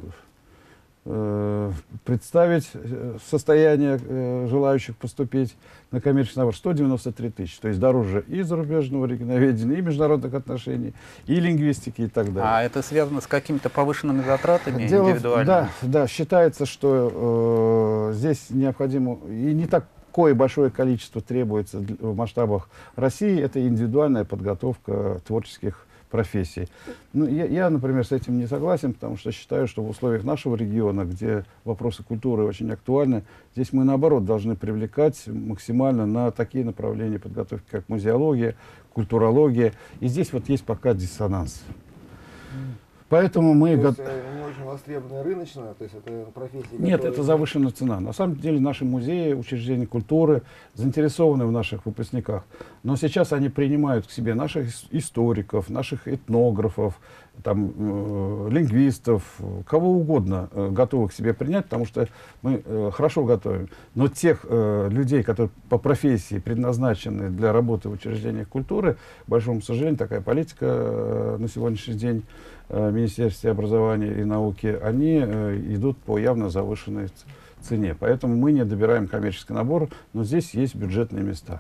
э, представить состояние э, желающих поступить на коммерческий набор. сто девяносто три тысячи. То есть дороже и зарубежного регионоведения, и международных отношений, и лингвистики, и так далее. А это связано с какими-то повышенными затратами Дело в- индивидуальными? Да, да, считается, что э, здесь необходимо, и не такое большое количество требуется для- в масштабах России, это индивидуальная подготовка творческих профессий. Ну, я, я, например, с этим не согласен, потому что считаю, что в условиях нашего региона, где вопросы культуры очень актуальны, здесь мы, наоборот, должны привлекать максимально на такие направления подготовки, как музеология, культурология. И здесь вот есть пока диссонанс. Поэтому мы... То го- есть, э, не очень востребованная рыночная, то есть это профессия. Нет, которая- это завышенная цена. На самом деле наши музеи, учреждения культуры заинтересованы в наших выпускниках. Но сейчас они принимают к себе наших ис- историков, наших этнографов, там, э, лингвистов, э, кого угодно э, готовы к себе принять, потому что мы э, хорошо готовим. Но тех э, людей, которые по профессии предназначены для работы в учреждениях культуры, к большому сожалению, такая политика э, на сегодняшний день э, в Министерстве образования и науки, они э, идут по явно завышенной ц- цене. Поэтому мы не добираем коммерческий набор, но здесь есть бюджетные места.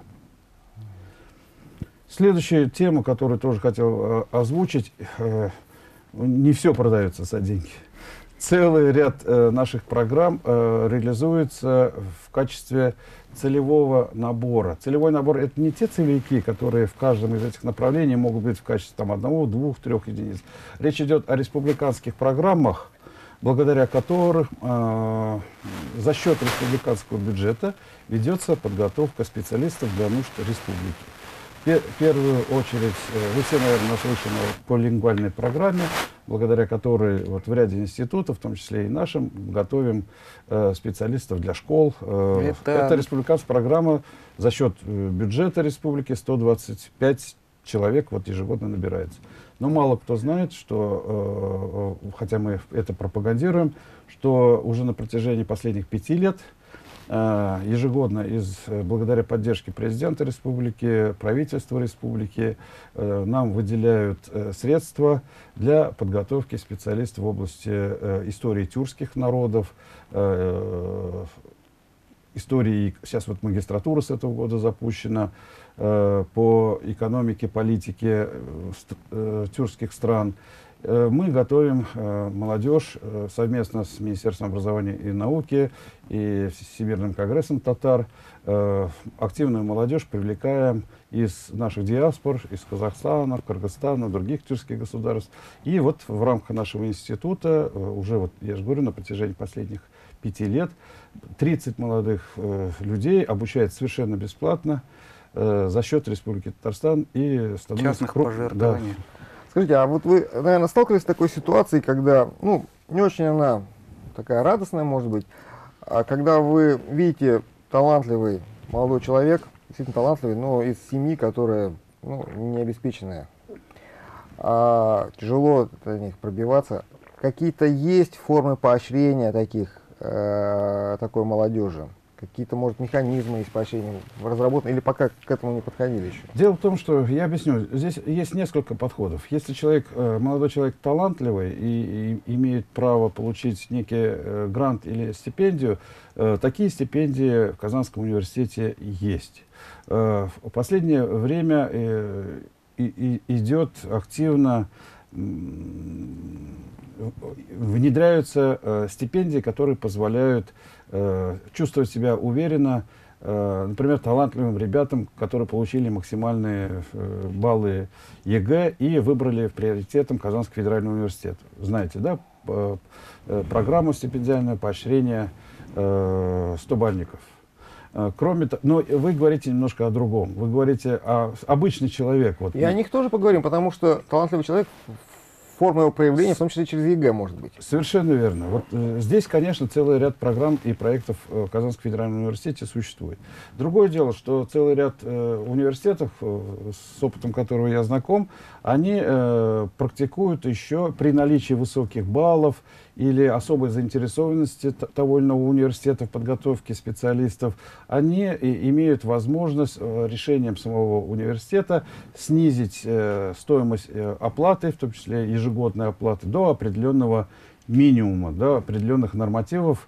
Следующая тема, которую тоже хотел э, озвучить, э, не все продается за деньги. Целый ряд э, наших программ э, реализуется в качестве целевого набора. Целевой набор — это не те целевики, которые в каждом из этих направлений могут быть в качестве там, одного, двух, трех единиц. Речь идет о республиканских программах, благодаря которым э, за счет республиканского бюджета ведется подготовка специалистов для нужд республики. В первую очередь, вы все, наверное, наслышаны о полилингвальной программе, благодаря которой вот в ряде институтов, в том числе и нашим, готовим э, специалистов для школ. Э, Это... это республиканская программа за счет э, бюджета республики, сто двадцать пять человек вот ежегодно набирается. Но мало кто знает, что, э, хотя мы это пропагандируем, что уже на протяжении последних пяти лет ежегодно из, благодаря поддержке президента республики, правительства республики, э, нам выделяют э, средства для подготовки специалистов в области э, истории тюркских народов, э, истории, сейчас вот магистратура с этого года запущена, э, по экономике, политике э, тюркских стран. Мы готовим э, молодежь э, совместно с Министерством образования и науки и Всемирным конгрессом татар. Э, активную молодежь привлекаем из наших диаспор, из Казахстана, Кыргызстана, других тюркских государств. И вот в рамках нашего института, э, уже, вот, я же говорю, на протяжении последних пяти лет, тридцать молодых э, людей обучают совершенно бесплатно э, за счет Республики Татарстан и становятся... Частных пожертвований. Да. Скажите, а вот вы, наверное, сталкивались с такой ситуацией, когда, ну, не очень она такая радостная, может быть, а когда вы видите талантливый молодой человек, действительно талантливый, но из семьи, которая, ну, не обеспеченная, а тяжело для них пробиваться, какие-то есть формы поощрения таких, э, такой молодежи? Какие-то, может, механизмы есть поощрения разработаны, или пока к этому не подходили еще? Дело в том, что, я объясню, здесь есть несколько подходов. Если человек, молодой человек талантливый и, и имеет право получить некий грант или стипендию, такие стипендии в Казанском университете есть. В последнее время и, и идет активно, внедряются стипендии, которые позволяют чувствовать себя уверенно, например, талантливым ребятам, которые получили максимальные баллы ЕГЭ и выбрали приоритетом Казанский федеральный университет. Знаете, да, программу стипендиального поощрения стобальников. Кроме того, но вы говорите немножко о другом. Вы говорите о обычный человек. Вот. И о них тоже поговорим, потому что талантливый человек, форма его проявления, в том числе через ЕГЭ, может быть. Совершенно верно. Вот э, здесь, конечно, целый ряд программ и проектов э, в Казанском федеральном университете существует. Другое дело, что целый ряд э, университетов, э, с опытом которого я знаком, они э, практикуют еще при наличии высоких баллов или особой заинтересованности того или иного университета в подготовке специалистов, они и, имеют возможность э, решением самого университета снизить э, стоимость э, оплаты, в том числе ежегодной оплаты, до определенного минимума, до определенных нормативов.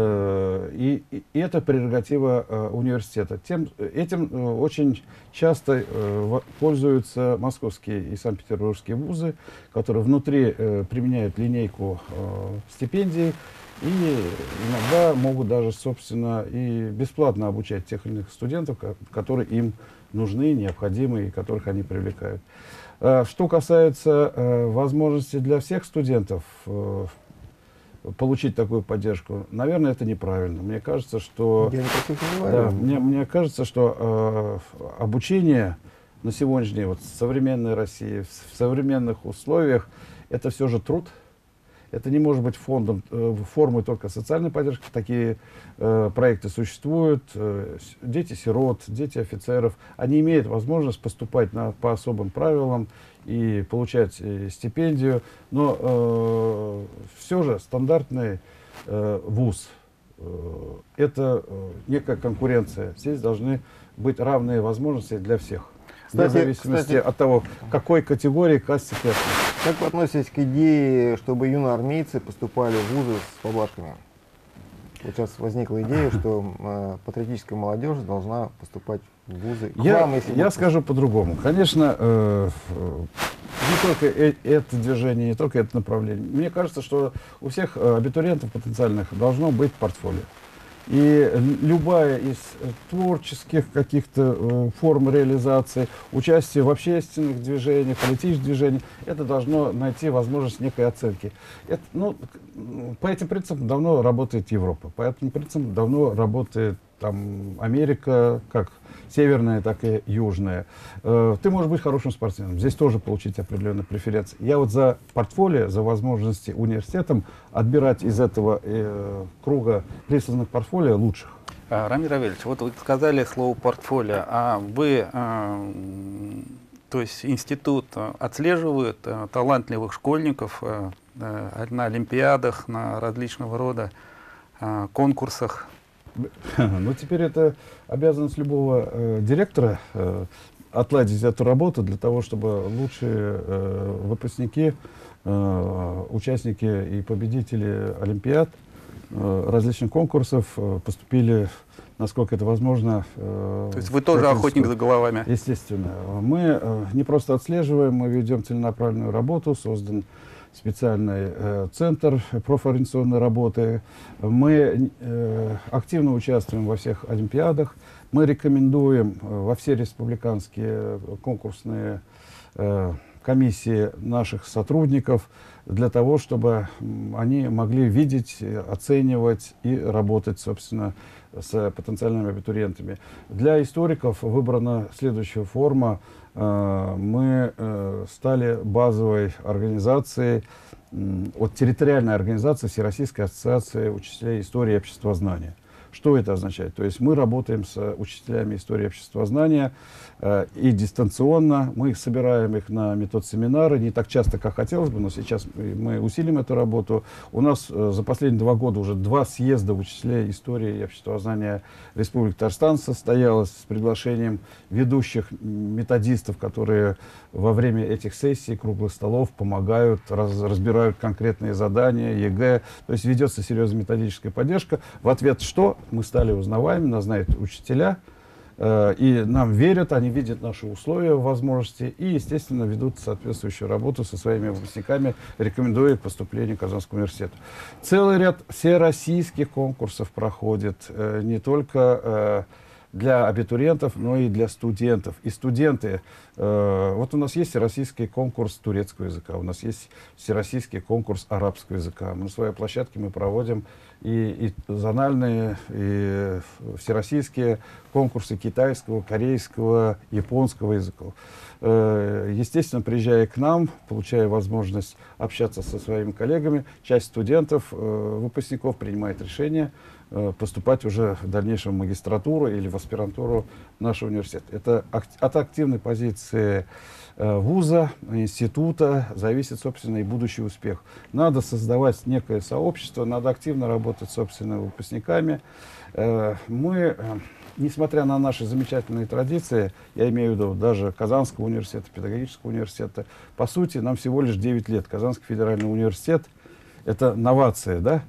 Э, и, и это прерогатива э, университета. Тем, этим э, очень часто э, пользуются московские и санкт-петербургские вузы, которые внутри э, применяют линейку э, стипендий и иногда могут даже, собственно, и бесплатно обучать тех или иных студентов, которые им нужны, необходимы и которых они привлекают. Э, что касается э, возможности для всех студентов э, получить такую поддержку, наверное, это неправильно. Мне кажется, что, Я не против, не да, мне, мне кажется, что э, обучение на сегодняшний день, вот, в современной России, в, в современных условиях, это все же труд. Это не может быть фондом, э, формой только социальной поддержки. Такие э, проекты существуют. Э, дети-сирот, дети офицеров, они имеют возможность поступать на, по особым правилам и получать э, стипендию. Но э, все же стандартный э, вуз э, – это э, некая конкуренция. Здесь должны быть равные возможности для всех. Вне Кстати, зависимости кстати, от того, какой категории, кассе ты относишься. Как вы относитесь к идее, чтобы юноармейцы поступали в вузы с поблажками? Вот сейчас возникла идея, что э, патриотическая молодежь должна поступать в вузы. К Я, вам, если я будет- скажу по-другому. Конечно, э, э, не только э- это движение, не только это направление. Мне кажется, что у всех э, абитуриентов потенциальных должно быть портфолио. И любая из творческих каких-то э, форм реализации, участие в общественных движениях, политических движениях, это должно найти возможность некой оценки. Это, ну, по этим принципам давно работает Европа, по этим принципам давно работает там Америка, как северная, так и южная. Э, ты можешь быть хорошим спортсменом, здесь тоже получить определенные преференции. Я вот за портфолио, за возможности университетам отбирать из этого э, круга присланных портфолио лучших. А, Рамиль Равильевич, вот вы сказали слово портфолио, а вы, а, то есть институт отслеживает а, талантливых школьников а, а, на олимпиадах, на различного рода а, конкурсах? Ну, теперь это обязанность любого э, директора э, отладить эту работу для того, чтобы лучшие э, выпускники, э, участники и победители олимпиад, э, различных конкурсов э, поступили, насколько это возможно. Э, То есть вы тоже охотник за головами? Естественно. Мы э, не просто отслеживаем, мы ведем целенаправленную работу, создан специальный э, центр профориентационной работы. Мы э, активно участвуем во всех олимпиадах. Мы рекомендуем э, во все республиканские конкурсные э, комиссии наших сотрудников для того, чтобы они могли видеть, оценивать и работать, собственно, с потенциальными абитуриентами. Для историков выбрана следующая форма. Мы стали базовой организацией, от территориальной организации Всероссийской ассоциации учителей истории и обществознания. Что это означает? То есть мы работаем с учителями истории и обществознания э, и дистанционно. Мы собираем их на метод-семинары, не так часто, как хотелось бы, но сейчас мы усилим эту работу. У нас э, за последние два года уже два съезда учителей истории и обществознания Республики Татарстан состоялось с приглашением ведущих методистов, которые во время этих сессий, круглых столов помогают, раз, разбирают конкретные задания, ЕГЭ. То есть ведется серьезная методическая поддержка. В ответ что? Мы стали узнаваемыми, нас знают учителя, э, и нам верят, они видят наши условия, возможности, и, естественно, ведут соответствующую работу со своими выпускниками, рекомендуя к поступлению к Казанскому университету. Целый ряд всероссийских конкурсов проходит, э, не только э, для абитуриентов, но и для студентов. И студенты, э, вот у нас есть всероссийский конкурс турецкого языка, у нас есть всероссийский конкурс арабского языка. На своей площадке мы проводим и, и зональные, и всероссийские конкурсы китайского, корейского, японского языков. Э, естественно, приезжая к нам, получая возможность общаться со своими коллегами, часть студентов, э, выпускников принимает решение поступать уже в дальнейшем в магистратуру или в аспирантуру нашего университета. Это от активной позиции вуза, института зависит, собственно, и будущий успех. Надо создавать некое сообщество, надо активно работать с собственными выпускниками. Мы, несмотря на наши замечательные традиции, я имею в виду даже Казанского университета, педагогического университета, по сути, нам всего лишь девять лет. Казанский федеральный университет — это новация, да?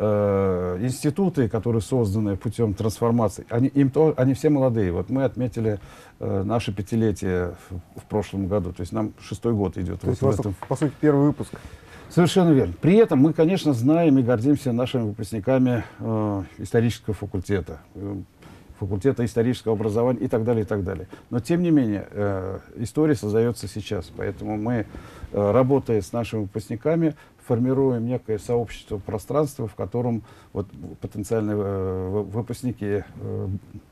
Э, институты, которые созданы путем трансформации, они, им то, они все молодые. Вот мы отметили э, наше пятилетие в, в прошлом году, то есть нам шестой год идет. То вот есть у вас, этом. по сути, первый выпуск. Совершенно верно. При этом мы, конечно, знаем и гордимся нашими выпускниками э, исторического факультета, э, факультета исторического образования и так далее, и так далее. Но, тем не менее, э, история создается сейчас, поэтому мы, э, работая с нашими выпускниками, формируем некое сообщество пространства, в котором вот, потенциальные э, выпускники э,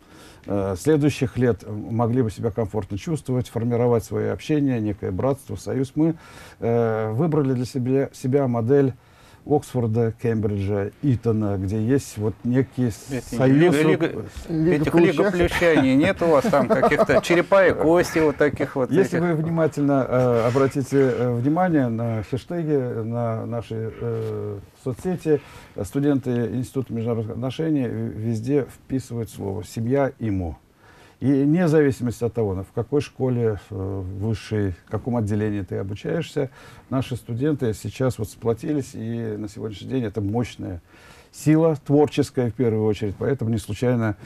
э, следующих лет могли бы себя комфортно чувствовать, формировать свое общение, некое братство, союз. Мы э, выбрали для себя, себя модель Оксфорда, Кембриджа, Итона, где есть вот некий Эти, союз. Лига, Лига этих плюща. лигоплющаний нет у вас там каких-то черепа и кости вот таких вот? Если этих? вы внимательно э, обратите э, внимание на хэштеги, на наши э, соцсети, студенты Института международных отношений везде вписывают слово «семья» и «мо». И вне зависимости от того, в какой школе э, высшей, в каком отделении ты обучаешься, наши студенты сейчас вот сплотились, и на сегодняшний день это мощная сила, творческая в первую очередь. Поэтому не случайно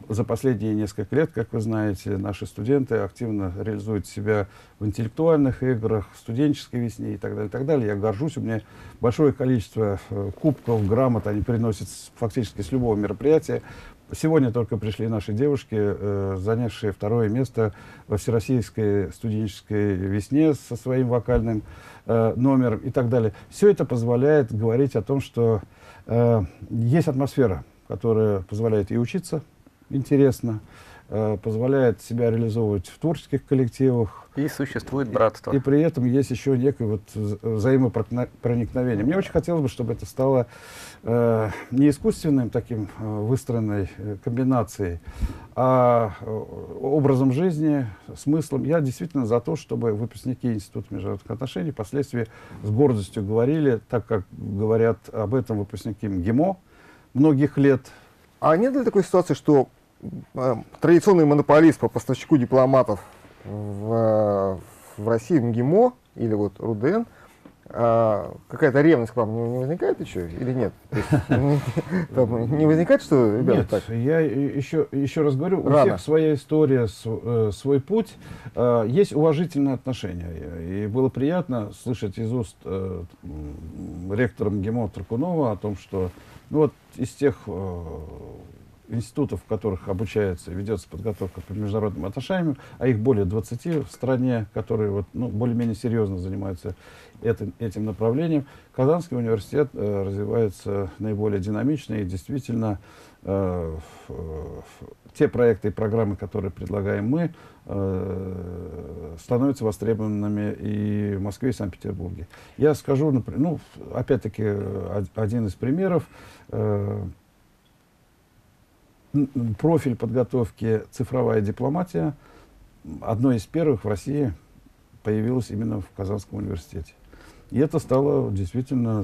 за последние несколько лет, как вы знаете, наши студенты активно реализуют себя в интеллектуальных играх, в студенческой весне и так далее, и так далее. Я горжусь, у меня большое количество э, кубков, грамот, они приносят с- фактически с любого мероприятия. Сегодня только пришли наши девушки, э, занявшие второе место во Всероссийской студенческой весне со своим вокальным э, номером и так далее. Все это позволяет говорить о том, что э, есть атмосфера, которая позволяет и учиться интересно, э, позволяет себя реализовывать в творческих коллективах. И существует братство. И при этом есть еще некое вот вза- взаимопроникновение. Мне очень хотелось бы, чтобы это стало э, не искусственным таким э, выстроенной э, комбинацией, а э, образом жизни, смыслом. Я действительно за то, чтобы выпускники Института международных отношений впоследствии с гордостью говорили, так как говорят об этом выпускники МГИМО многих лет. А нет ли такой ситуации, что э, традиционный монополист по поставщику дипломатов в, э, в России, МГИМО или вот РУДН, э, какая-то ревность к вам не, не возникает еще или нет? То есть, не, там не возникает, что, ребята, Нет, так? я и- еще, еще раз говорю, у Рано. всех своя история, с- э, свой путь. Э, Есть уважительные отношения. И было приятно слышать из уст э, м, ректора МГИМО Таркунова о том, что ну, вот из тех э, институтов, в которых обучается и ведется подготовка по международным отношениям, а их более двадцати в стране, которые вот, ну, более-менее серьезно занимаются этим, этим направлением, Казанский университет э, развивается наиболее динамично и действительно э, ф- ф- те проекты и программы, которые предлагаем мы, э, становятся востребованными и в Москве, и Санкт-Петербурге. Я скажу, напр- ну, опять-таки, э, од- один из примеров. э, н- н- Профиль подготовки «Цифровая дипломатия» одной из первых в России появилась именно в Казанском университете. И это стало действительно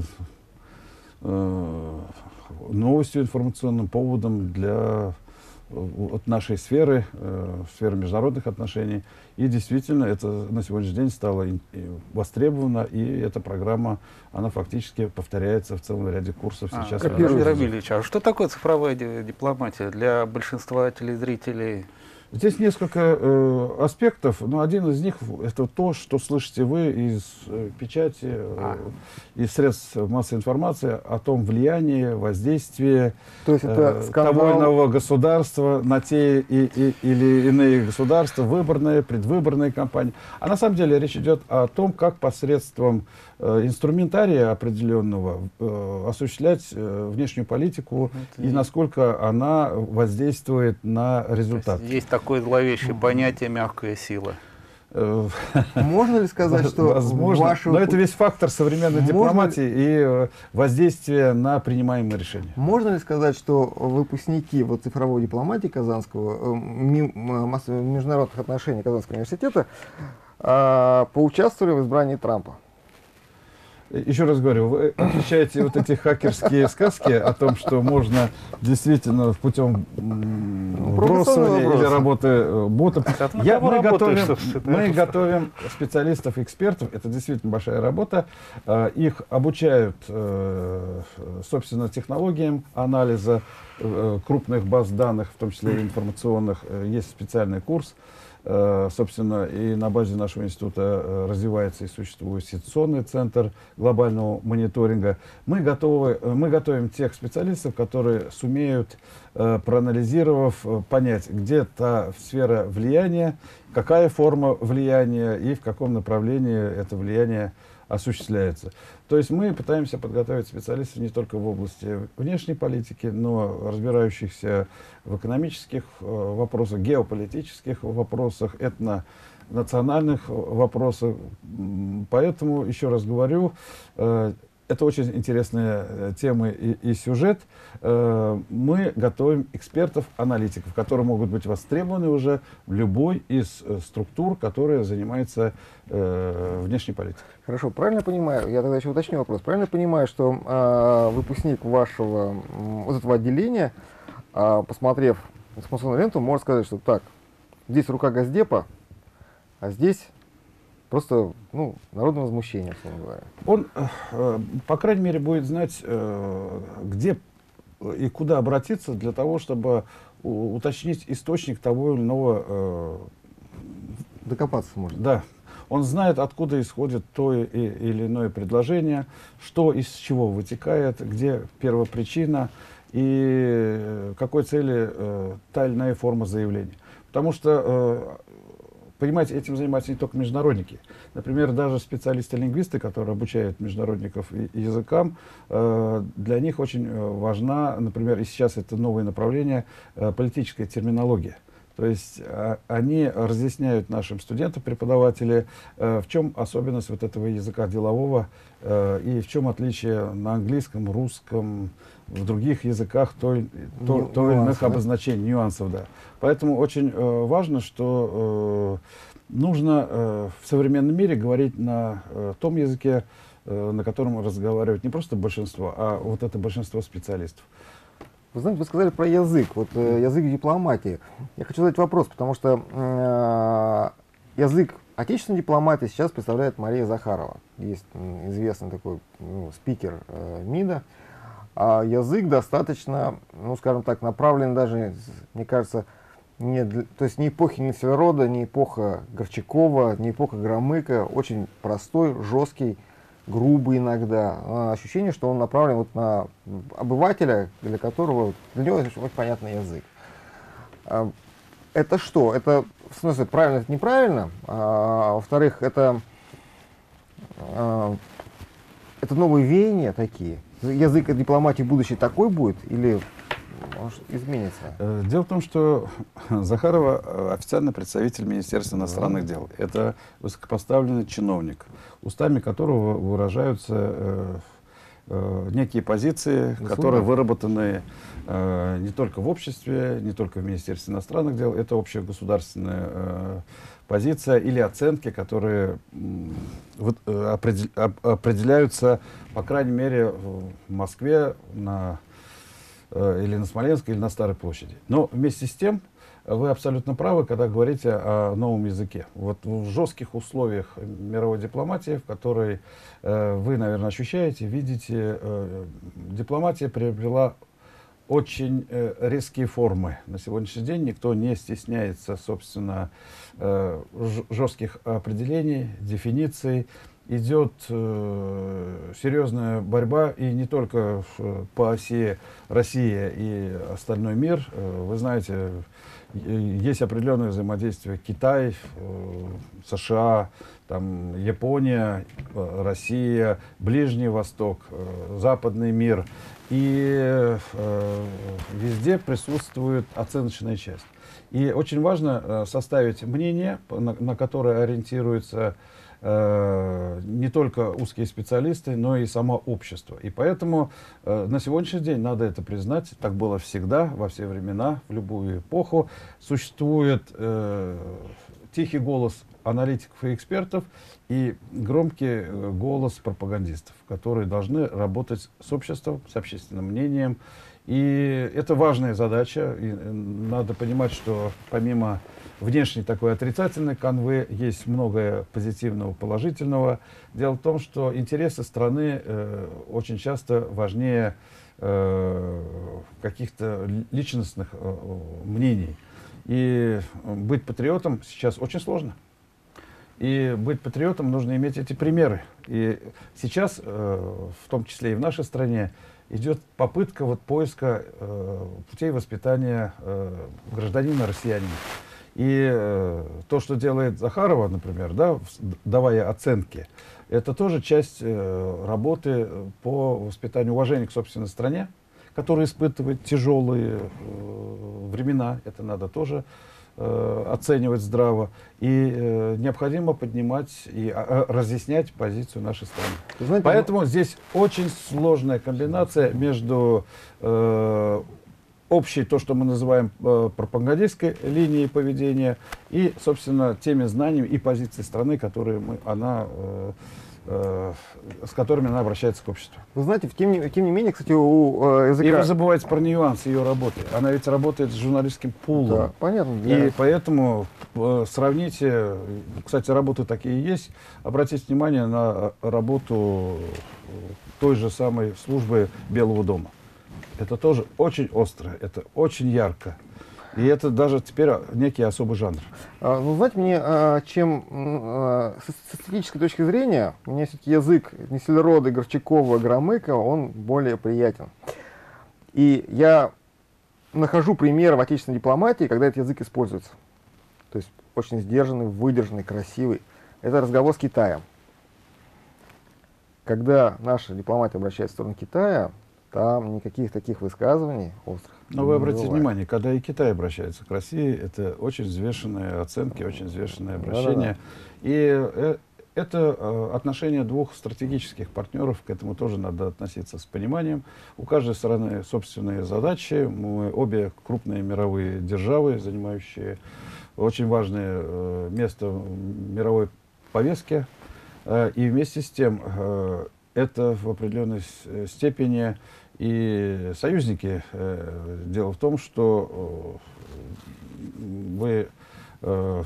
э, новостью, информационным поводом для э, вот нашей сферы, э, сферы международных отношений. И действительно это на сегодняшний день стало ин- и востребовано, и эта программа, она фактически повторяется в целом ряде курсов А, сейчас. Владимир копируется. Рамильевич, а что такое цифровая ди- дипломатия для большинства телезрителей? Здесь несколько э, аспектов, но один из них в- это то, что слышите вы из э, печати, э, А. из средств массовой информации о том влиянии, воздействии То есть это э, скандал. того или иного государства на те и, и- или иные государства, выборные, предвыборные кампании. А на самом деле речь идет о том, как посредством э, инструментария определенного э, осуществлять э, внешнюю политику Это и насколько она воздействует на То есть результат. есть такое зловещее понятие «мягкая сила». Э, Можно ли сказать, что Возможно, ваши но это весь фактор современной Можно дипломатии и э, воздействие на принимаемые решения. Можно ли сказать, что выпускники вот цифровой дипломатии Казанского, э, ми- м- масс- международных отношений Казанского университета а, поучаствовали в избрании Трампа? Еще раз говорю, вы отличаете вот эти хакерские сказки о том, что можно действительно путем м, провокационный вбрасывания вопрос. или работы э, ботов. А на Я- кого мы работаешь, готовим, собственно? мы Это готовим специалистов, экспертов. Это действительно большая работа. Э, Их обучают, э, собственно, технологиям анализа э, крупных баз данных, в том числе и информационных. Э, Есть специальный курс. Э, Собственно, и на базе нашего института э, развивается и существует ситуационный центр глобального мониторинга. Мы, готовы, э, мы готовим тех специалистов, которые сумеют, э, проанализировав, э, понять, где та сфера влияния, какая форма влияния и в каком направлении это влияние осуществляется. То есть мы пытаемся подготовить специалистов не только в области внешней политики, но разбирающихся в экономических э, вопросах, геополитических вопросах, этнонациональных вопросах. М, Поэтому, еще раз говорю, э, это очень интересная э, тема и, и сюжет. Э, мы готовим экспертов, аналитиков, которые могут быть востребованы уже в любой из э, структур, которая занимается э, внешней политикой. Хорошо, правильно понимаю, я тогда еще уточню вопрос, правильно понимаю, что а, выпускник вашего м, вот этого отделения, а, посмотрев информационную ленту, может сказать, что так, здесь рука Госдепа, а здесь просто, ну, народное возмущение, условно говоря. Он, э, по крайней мере, будет знать, э, где и куда обратиться для того, чтобы у- уточнить источник того или иного. э, Докопаться может. Да, он знает, откуда исходит то и- или иное предложение, что из чего вытекает, где первопричина и какой цели э, та или иная форма заявления. Потому что, э, понимаете, этим занимаются не только международники. Например, даже специалисты-лингвисты, которые обучают международников и- языкам, э, для них очень э, важна, например, и сейчас это новое направление, э, политическая терминология. То есть а, они разъясняют нашим студентам, преподаватели, э, в чем особенность вот этого языка делового э, и в чем отличие на английском, русском, в других языках той, то, Ню- то или иных нюансы, да? обозначений, нюансов. Да. Поэтому очень э, важно, что э, нужно э, в современном мире говорить на э, том языке, э, на котором разговаривают не просто большинство, а вот это большинство специалистов. Вы знаете, вы сказали про язык, вот э, язык дипломатии. Я хочу задать вопрос, потому что э, язык отечественной дипломатии сейчас представляет Мария Захарова. Есть м, известный такой ну, спикер э, МИДа. А язык достаточно, ну скажем так, направлен даже, мне кажется, не для- то есть не эпохи Несельрода, не эпоха Горчакова, не эпоха Громыка. Очень простой, жесткий, грубый иногда. А, ощущение, что он направлен вот на обывателя, для которого, для него это очень понятный язык. А, это что? Это, в смысле, правильно, это неправильно? А, во-вторых, это, а, это новые веяния такие? Язык дипломатии будущий такой будет или может, изменится? Э, Дело в том, что Захарова э, официальный представитель Министерства иностранных дел. Это высокопоставленный чиновник, устами которого выражаются э, э, некие позиции, Заслуга. которые выработаны э, не только в обществе, не только в Министерстве иностранных дел. Это общегосударственная э, позиция или оценки, которые м, вот, э, определ- оп- определяются, по крайней мере, в Москве, на э, или на Смоленской, или на Старой площади. Но вместе с тем, вы абсолютно правы, когда говорите о новом языке. Вот в жестких условиях мировой дипломатии, в которой э, вы, наверное, ощущаете, видите, э, дипломатия приобрела очень э, резкие формы. На сегодняшний день никто не стесняется, собственно, э, ж- жестких определений, дефиниций. Идет э, серьезная борьба, и не только в- по оси Россия и остальной мир. Э, вы знаете, е- есть определенное взаимодействие Китай, э, США, там, Япония, э, Россия, Ближний Восток, э, Западный мир. И э, везде присутствует оценочная часть. И очень важно э, составить мнение, на, на которое ориентируются э, не только узкие специалисты, но и само общество. И поэтому э, на сегодняшний день надо это признать, так было всегда, во все времена, в любую эпоху. Существует э, тихий голос аналитиков и экспертов и громкий э, голос пропагандистов, которые должны работать с обществом, с общественным мнением. И это важная задача. И э, надо понимать, что помимо внешней такой отрицательной канвы есть многое позитивного, положительного. Дело в том, что интересы страны э, очень часто важнее э, каких-то личностных э, мнений. И быть патриотом сейчас очень сложно. И быть патриотом нужно иметь эти примеры. И сейчас, э, в том числе и в нашей стране, идет попытка вот поиска э, путей воспитания э, гражданина россиянина. И э, то, что делает Захарова, например, да, в- давая оценки, это тоже часть э, работы по воспитанию уважения к собственной стране, которая испытывает тяжелые э, времена. Это надо тоже э, оценивать здраво. И э, необходимо поднимать и а, а, разъяснять позицию нашей страны. Вы знаете, Поэтому здесь очень сложная комбинация между э, общей, то, что мы называем э, пропагандистской линией поведения, и, собственно, теми знаниями и позицией страны, которые мы, она, э, э, с которыми она обращается к обществу. вы знаете, тем не, тем не менее, кстати, у э, языка... И вы забываете про нюансы ее работы. Она ведь работает с журналистским пулом. Да, понятно. Для... И поэтому э, сравните, кстати, работы такие есть, обратите внимание на работу той же самой службы Белого дома. Это тоже очень остро, это очень ярко. И это даже теперь некий особый жанр. А, ну, знаете, мне, а, чем а, с с эстетической точки зрения, мне все-таки язык Нессельрода, Горчакова, Громыка, он более приятен. И я нахожу примеры в отечественной дипломатии, когда этот язык используется. То есть очень сдержанный, выдержанный, красивый. Это разговор с Китаем. Когда наша дипломатия обращается в сторону Китая, там никаких таких высказываний острых. Но вы не обратите бывает. внимание, когда и Китай обращается к России, это очень взвешенные оценки, очень взвешенное обращение. Да-да-да. И э, это э, отношение двух стратегических партнеров, к этому тоже надо относиться с пониманием. У каждой стороны собственные задачи. Мы обе крупные мировые державы, занимающие очень важное э, место в мировой повестке. Э, и вместе с тем э, это в определенной с- степени и союзники. Э, Дело в том, что э, вы, э,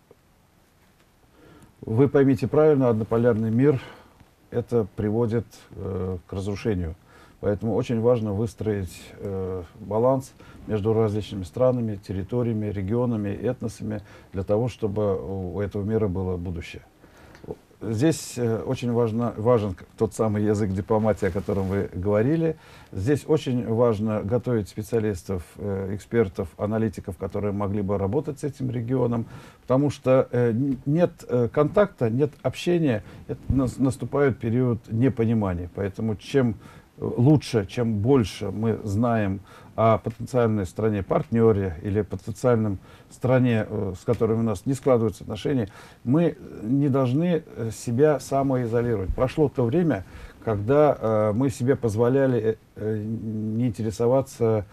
вы поймите правильно, однополярный мир это приводит э, к разрушению. Поэтому очень важно выстроить э, баланс между различными странами, территориями, регионами, этносами, для того, чтобы у этого мира было будущее. Здесь э, очень важно, важен тот самый язык дипломатии, о котором вы говорили. Здесь очень важно готовить специалистов, э, экспертов, аналитиков, которые могли бы работать с этим регионом, потому что э, нет э, контакта, нет общения, это нас- наступает период непонимания. Поэтому чем лучше, чем больше мы знаем о потенциальной стране-партнере или потенциальном стране, э, с которой у нас не складываются отношения, мы не должны э, себя самоизолировать. Прошло то время, когда э, мы себе позволяли э, не интересоваться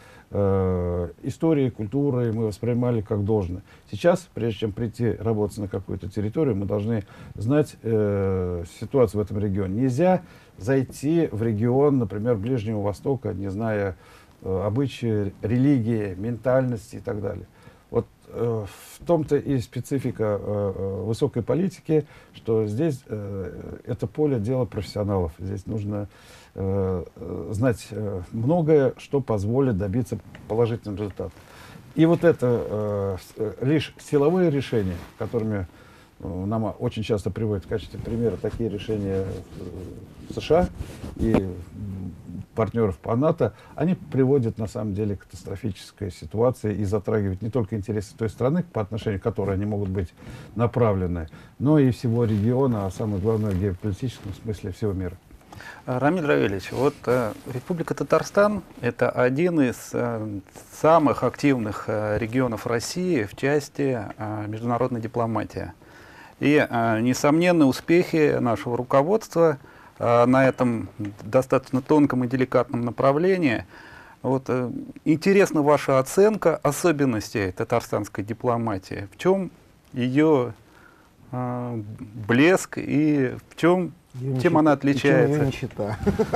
э, историей, культурой, мы воспринимали как должное. Сейчас, прежде чем прийти работать на какую-то территорию, мы должны знать э, ситуацию в этом регионе. Нельзя зайти в регион, например, Ближнего Востока, не зная э, обычаи, религии, ментальности и так далее. Вот э, в том-то и специфика э, э, высокой политики, что здесь э, это поле дела профессионалов. Здесь нужно э, э, знать э, многое, что позволит добиться положительного результата. И вот это э, с- э, лишь силовые решения, которыми э, нам очень часто приводят в качестве примера такие решения в США и м, партнеров по НАТО, они приводят на самом деле к катастрофической ситуации и затрагивают не только интересы той страны, по отношению к которой они могут быть направлены, но и всего региона, а самое главное в геополитическом смысле всего мира. А, Рамиль Равильевич, вот э, Республика Татарстан — это один из э, самых активных э, регионов России в части э, международной дипломатии. И э, несомненные успехи нашего руководства э, на этом достаточно тонком и деликатном направлении. Вот, э, интересна ваша оценка особенностей татарстанской дипломатии. В чем ее э, блеск и в чем, Её чем нищета- она и чем отличается? её нищета.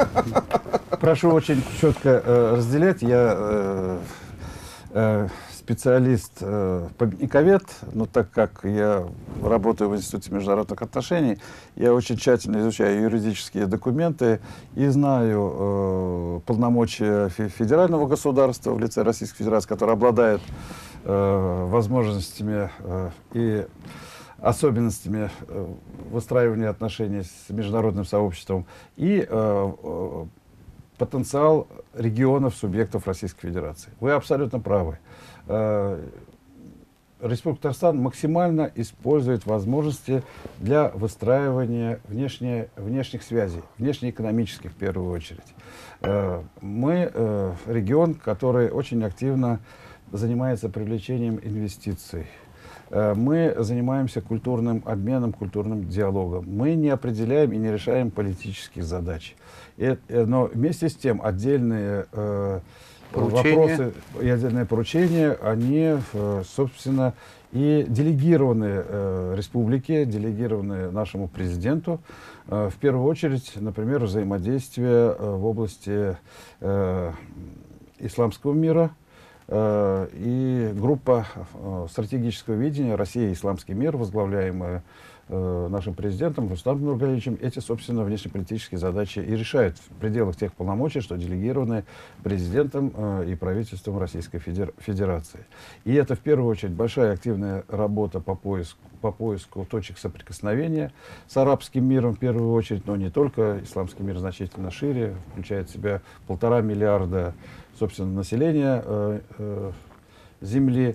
Прошу очень четко э, разделять. Я э, э, специалист, э, победниковед, но так как я работаю в Институте международных отношений, я очень тщательно изучаю юридические документы и знаю э, полномочия фе- федерального государства в лице Российской Федерации, которое обладает э, возможностями э, и особенностями э, выстраивания отношений с международным сообществом и э, э, потенциал регионов, субъектов Российской Федерации. Вы абсолютно правы. Э, Республика Татарстан максимально использует возможности для выстраивания внешне, внешних связей, внешнеэкономических в первую очередь. Э, Мы э, регион, который очень активно занимается привлечением инвестиций. Э, Мы занимаемся культурным обменом, культурным диалогом. Мы не определяем и не решаем политических задач. И, э, но вместе с тем отдельные э, Поручения. вопросы и отдельные поручения, они, э, собственно, и делегированы э, республике, делегированы нашему президенту. Э, в первую очередь, например, взаимодействие э, в области э, исламского мира, э, и и группа э, стратегического видения «Россия и исламский мир», возглавляемая э, нашим президентом Рустамом Нургалиевичем, эти, собственно, внешнеполитические задачи и решает в пределах тех полномочий, что делегированы президентом э, и правительством Российской Федер Федерации. И это, в первую очередь, большая активная работа по поиску, по поиску точек соприкосновения с арабским миром, в первую очередь, но не только. Исламский мир значительно шире, включает в себя полтора миллиарда, собственно, населения э, э, земли,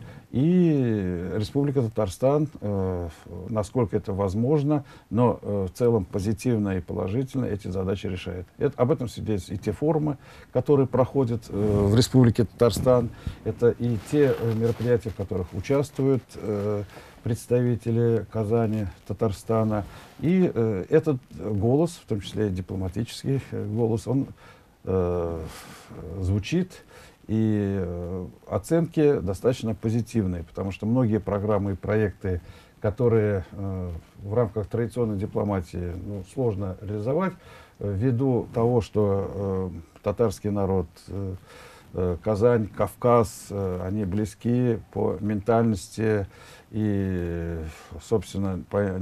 и Республика Татарстан, э, насколько это возможно, но э, в целом позитивно и положительно эти задачи решает. Это, об этом свидетельствуют и те форумы, которые проходят э, в Республике Татарстан, это и те э, мероприятия, в которых участвуют э, представители Казани, Татарстана. И э, этот голос, в том числе и дипломатический голос, он э, звучит, и э, оценки достаточно позитивные, потому что многие программы и проекты, которые э, в рамках традиционной дипломатии ну, сложно реализовать, э, ввиду того, что э, татарский народ, э, э, Казань, Кавказ, э, они близки по ментальности и, собственно, по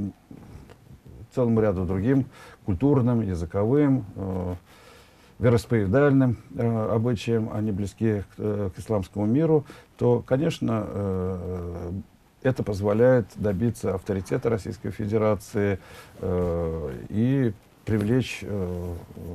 целому ряду другим культурным, языковым, э, вероисповедальным э, обычаям, они близки к, э, к исламскому миру, то, конечно, э, это позволяет добиться авторитета Российской Федерации э, и привлечь э,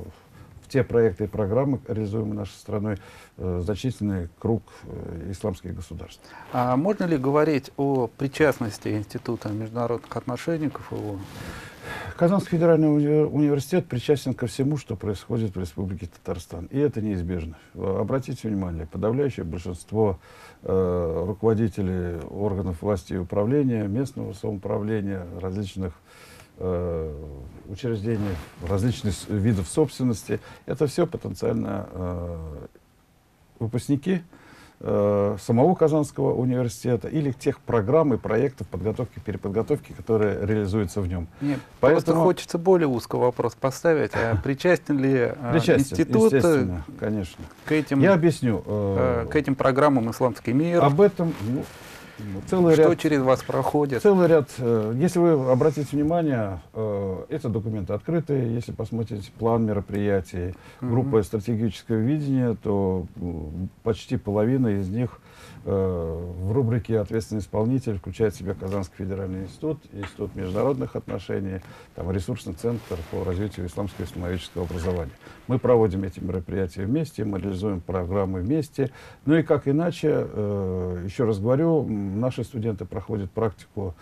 в те проекты и программы, реализуемые нашей страной, э, значительный круг э, исламских государств. А можно ли говорить о причастности Института международных отношений КФУ? Казанский федеральный уни университет причастен ко всему, что происходит в Республике Татарстан. И это неизбежно. Обратите внимание, подавляющее большинство э, руководителей органов власти и управления, местного самоуправления, различных э, учреждений, различных видов собственности, это все потенциально э, выпускники самого Казанского университета или тех программ и проектов подготовки, переподготовки, которые реализуются в нем. Нет, Поэтому просто хочется более узкий вопрос поставить. А причастен ли причастен, институт естественно, конечно. к этим, Я объясню. э, к этим программам «Исламский мир»? Об этом ну, целый Что ряд, через вас проходит? целый ряд. э, Если вы обратите внимание, э, это документы открытые. Если посмотрите план мероприятий, Мгм. группа стратегического видения, то м, почти половина из них э, в рубрике «Ответственный исполнитель» включает в себя Казанский федеральный институт, Институт международных отношений, там, ресурсный центр по развитию исламского и исламоведческого образования. Мы проводим эти мероприятия вместе, мы реализуем программы вместе. Ну и как иначе, э, еще раз говорю, м, наши студенты проходят практику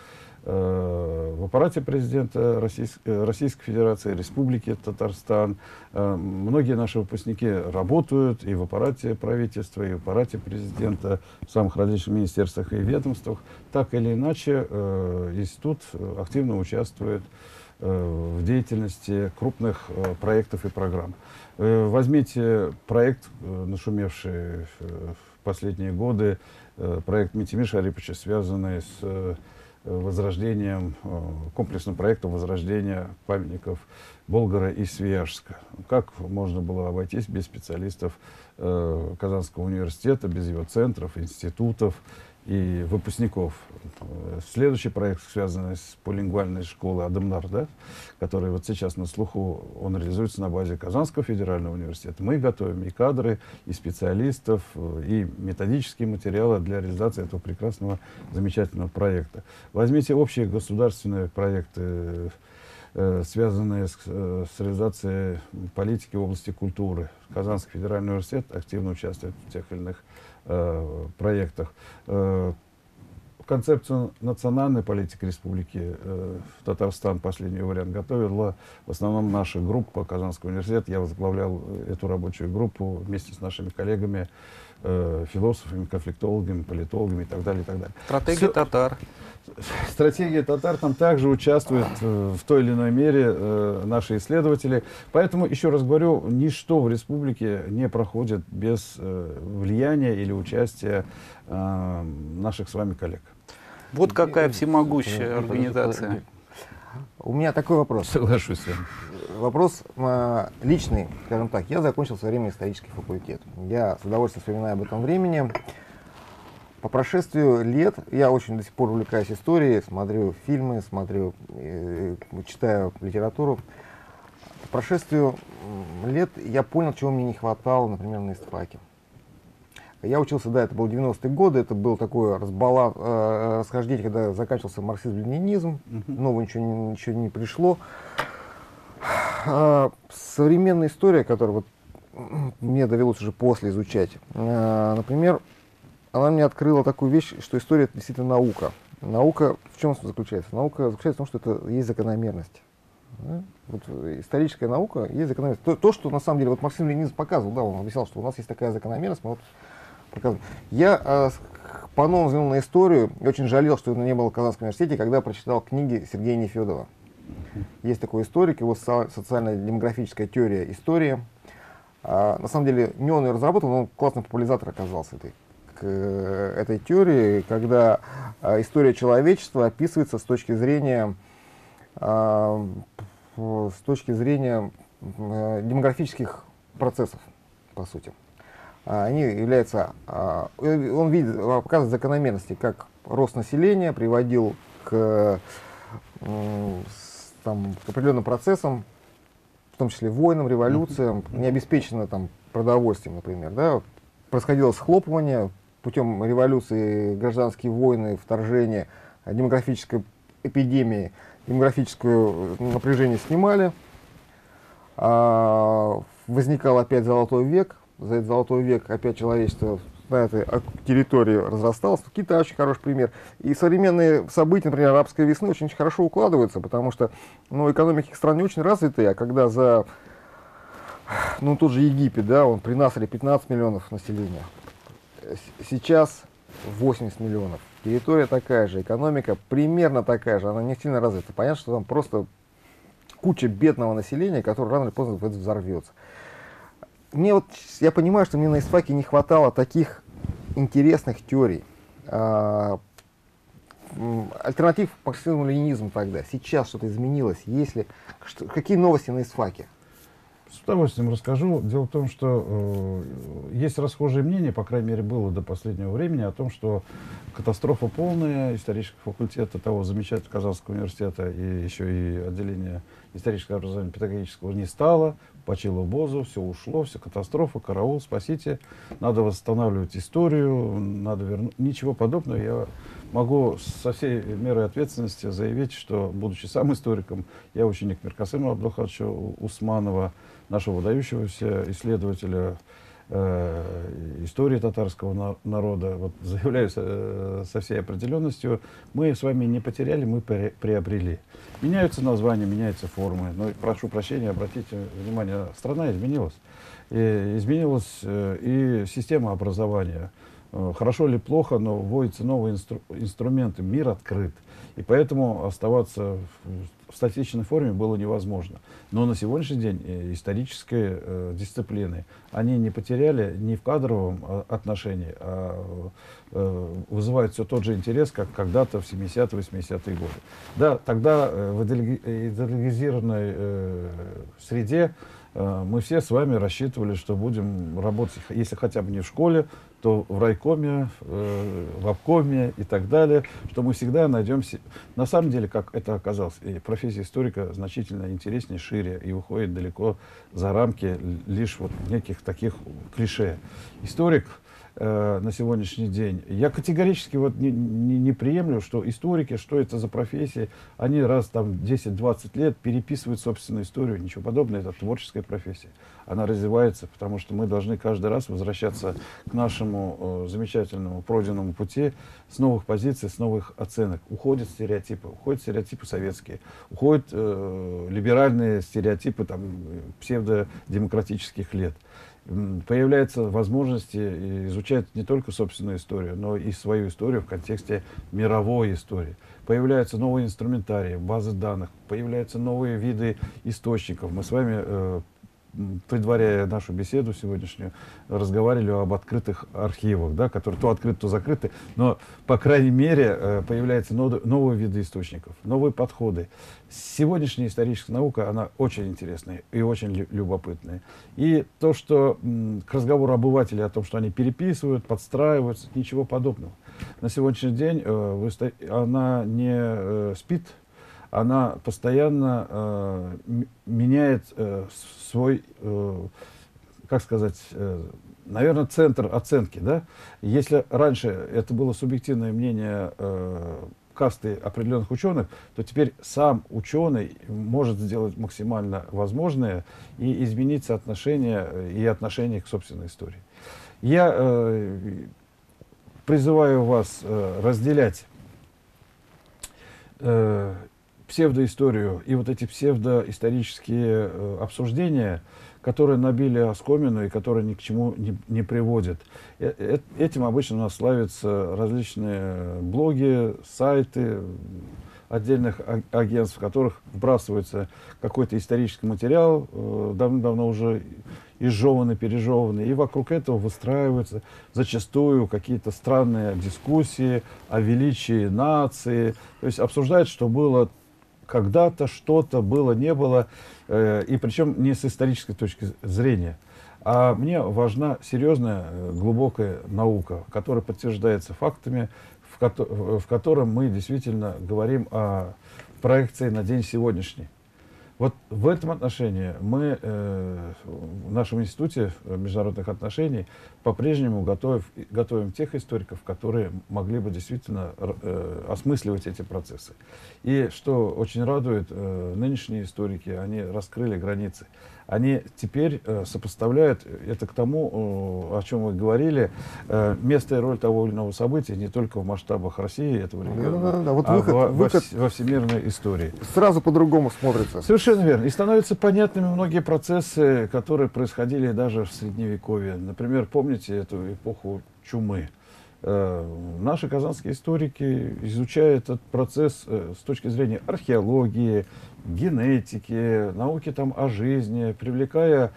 э, в аппарате президента Российской, Российской Федерации, Республики Татарстан. Э, многие наши выпускники работают и в аппарате правительства, и в аппарате президента, в самых различных министерствах и ведомствах. Так или иначе, э, институт активно участвует э, в деятельности крупных э, проектов и программ. Э, возьмите проект, э, нашумевший э, в последние годы, э, проект Митимир Шариповича, связанный с э, возрождением, э, комплексным проектом возрождения памятников Болгара и Свияжска. Как можно было обойтись без специалистов э, Казанского университета, без его центров, институтов и выпускников. Следующий проект, связанный с полилингвальной школой Адамнар, да, который вот сейчас на слуху, он реализуется на базе Казанского федерального университета. Мы готовим и кадры, и специалистов, и методические материалы для реализации этого прекрасного, замечательного проекта. Возьмите общие государственные проекты, э, связанные с, э, с реализацией политики в области культуры. Казанский федеральный университет активно участвует в тех или иных э, проектах. Э, концепцию национальной политики Республики э, Татарстан, последний вариант, готовила в основном наша группа Казанского университета. Я возглавлял эту рабочую группу вместе с нашими коллегами, э, философами, конфликтологами, политологами и так далее. И так далее. Стратегия Все- татар. Стратегия татар там также участвует э, в той или иной мере э, наши исследователи. Поэтому, еще раз говорю, ничто в республике не проходит без э, влияния или участия э, наших с вами коллег. Вот какая всемогущая организация. У меня такой вопрос. Соглашусь с вами. Вопрос э, личный, скажем так. Я закончил в свое время исторический факультет. Я с удовольствием вспоминаю об этом времени. по прошествию лет, я очень до сих пор увлекаюсь историей, смотрю фильмы, смотрю, э, читаю литературу. По прошествию лет я понял, чего мне не хватало, например, на истфаке. Я учился, да, это было девяностые годы, это был такое разбала, э, расхождение, когда заканчивался марксизм-ленинизм, uh-huh. нового ничего, ничего не пришло. А, современная история, которую вот мне довелось уже после изучать, э, например, она мне открыла такую вещь, что история — это действительно наука. Наука в чем заключается? Наука заключается в том, что это есть закономерность. Да? Вот историческая наука есть закономерность. То, то, что на самом деле вот марксизм-ленинизм показывал, да, он объяснял, что у нас есть такая закономерность, мы вот показываем. Я э, по-новому взглянул на историю и очень жалел, что это не было в Казанском университете, когда прочитал книги Сергея Нефедова. Есть такой историк, его со- социально-демографическая теория истории. А, на самом деле не он ее разработал, но он классный популяризатор оказался этой, к, этой теории, когда а, история человечества описывается с точки зрения, а, с точки зрения а, демографических процессов, по сути. А, они являются, а, он видит, показывает закономерности, как рост населения приводил к, там, к определенным процессам, в том числе войнам, революциям, не обеспечено там продовольствием, например, да, происходило схлопывание путем революции, гражданские войны, вторжения, демографической эпидемии, демографическое напряжение снимали, а, возникал опять золотой век, за этот золотой век опять человечество на этой территории разрасталось. Китай очень хороший пример. И современные события, например, арабской весны, очень хорошо укладываются, потому что ну, экономики страны очень развитые, а когда за, ну, тот же Египет, да, он при Насаре пятнадцать миллионов населения, сейчас восемьдесят миллионов. Территория такая же, экономика примерно такая же, она не сильно развита. Понятно, что там просто куча бедного населения, которое рано или поздно взорвется. Мне вот, я понимаю, что мне на истфаке не хватало таких интересных теорий. А, альтернатив марксизму-ленинизму тогда. Сейчас что-то изменилось. Есть ли, что, какие новости на истфаке? С удовольствием расскажу. Дело в том, что э, есть расхожее мнение, по крайней мере, было до последнего времени, о том, что катастрофа полная исторического факультета того замечательного Казанского университета и еще и отделения исторического образования педагогического не стало, почило бозу, все ушло, все катастрофа, караул, спасите, надо восстанавливать историю, надо вернуть. Ничего подобного. Я могу со всей мерой ответственности заявить, что, будучи сам историком, я ученик Миркасыма Абдулхадовича Усманова, нашего выдающегося исследователя э, истории татарского на, народа, вот, заявляю со, со всей определенностью, мы с вами не потеряли, мы при, приобрели. Меняются названия, меняются формы, но прошу прощения, обратите внимание, страна изменилась. И изменилась э, и система образования. Э, хорошо или плохо, но вводятся новые инстру, инструменты, мир открыт. И поэтому оставаться в, в статичной форме было невозможно. Но на сегодняшний день э, исторические э, дисциплины, они не потеряли ни в кадровом э, отношении, а э, вызывают все тот же интерес, как когда-то в семидесятые, восьмидесятые годы. Да, тогда э, в идеологизированной э, среде э, мы все с вами рассчитывали, что будем работать, если хотя бы не в школе, то в райкоме, э, в обкоме и так далее, что мы всегда найдем... На самом деле, как это оказалось, и профессия историка значительно интереснее, шире и выходит далеко за рамки лишь вот неких таких клише. Историк э, на сегодняшний день, я категорически вот не, не, не приемлю, что историки, что это за профессии, они раз там десять-двадцать лет переписывают собственную историю, ничего подобного, это творческая профессия. Она развивается, потому что мы должны каждый раз возвращаться к нашему э, замечательному пройденному пути с новых позиций, с новых оценок. Уходят стереотипы, уходят стереотипы советские, уходят э, либеральные стереотипы там, псевдодемократических лет. Появляются возможности изучать не только собственную историю, но и свою историю в контексте мировой истории. Появляются новые инструментарии, базы данных, появляются новые виды источников. Мы с вами, э, предваряя нашу беседу сегодняшнюю, разговаривали об открытых архивах, да, которые то открыты, то закрыты, но, по крайней мере, э, появляются нов новые виды источников, новые подходы. Сегодняшняя историческая наука, она очень интересная и очень любопытная. И то, что к разговору обывателей о том, что они переписывают, подстраиваются, ничего подобного. на сегодняшний день э, вы, она не э, спит, она постоянно э, меняет э, свой, э, как сказать, э, наверное, центр оценки. Да? Если раньше это было субъективное мнение э, касты определенных ученых, то теперь сам ученый может сделать максимально возможное и изменить соотношение и отношение к собственной истории. Я э, призываю вас э, разделять э, псевдоисторию и вот эти псевдоисторические э, обсуждения, которые набили оскомину и которые ни к чему не, не приводят. Э, э, этим обычно у нас славятся различные блоги, сайты отдельных а агентств, в которых вбрасывается какой-то исторический материал, э, давно-давно уже изжеванный, пережеванный, и вокруг этого выстраиваются зачастую какие-то странные дискуссии о величии нации, то есть обсуждают, что было когда-то, что-то было, не было, э, и причем не с исторической точки зрения. А мне важна серьезная, глубокая наука, которая подтверждается фактами, в, ко в котором мы действительно говорим о проекции на день сегодняшний. Вот в этом отношении мы э, в нашем институте международных отношений по-прежнему готовим, готовим тех историков, которые могли бы действительно э, осмысливать эти процессы. И что очень радует, э, нынешние историки, они раскрыли границы. Они теперь э, сопоставляют это к тому, э, о чем вы говорили, э, место и роль того или иного события не только в масштабах России, этого региона, да, да, да. Вот а выход, во, выход во, во всемирной истории. Сразу по-другому смотрится. Совершенно верно. И становятся понятными многие процессы, которые происходили даже в Средневековье. Например, помните эту эпоху чумы? Э, наши казанские историки изучают этот процесс э, с точки зрения археологии, генетики, науки там о жизни, привлекая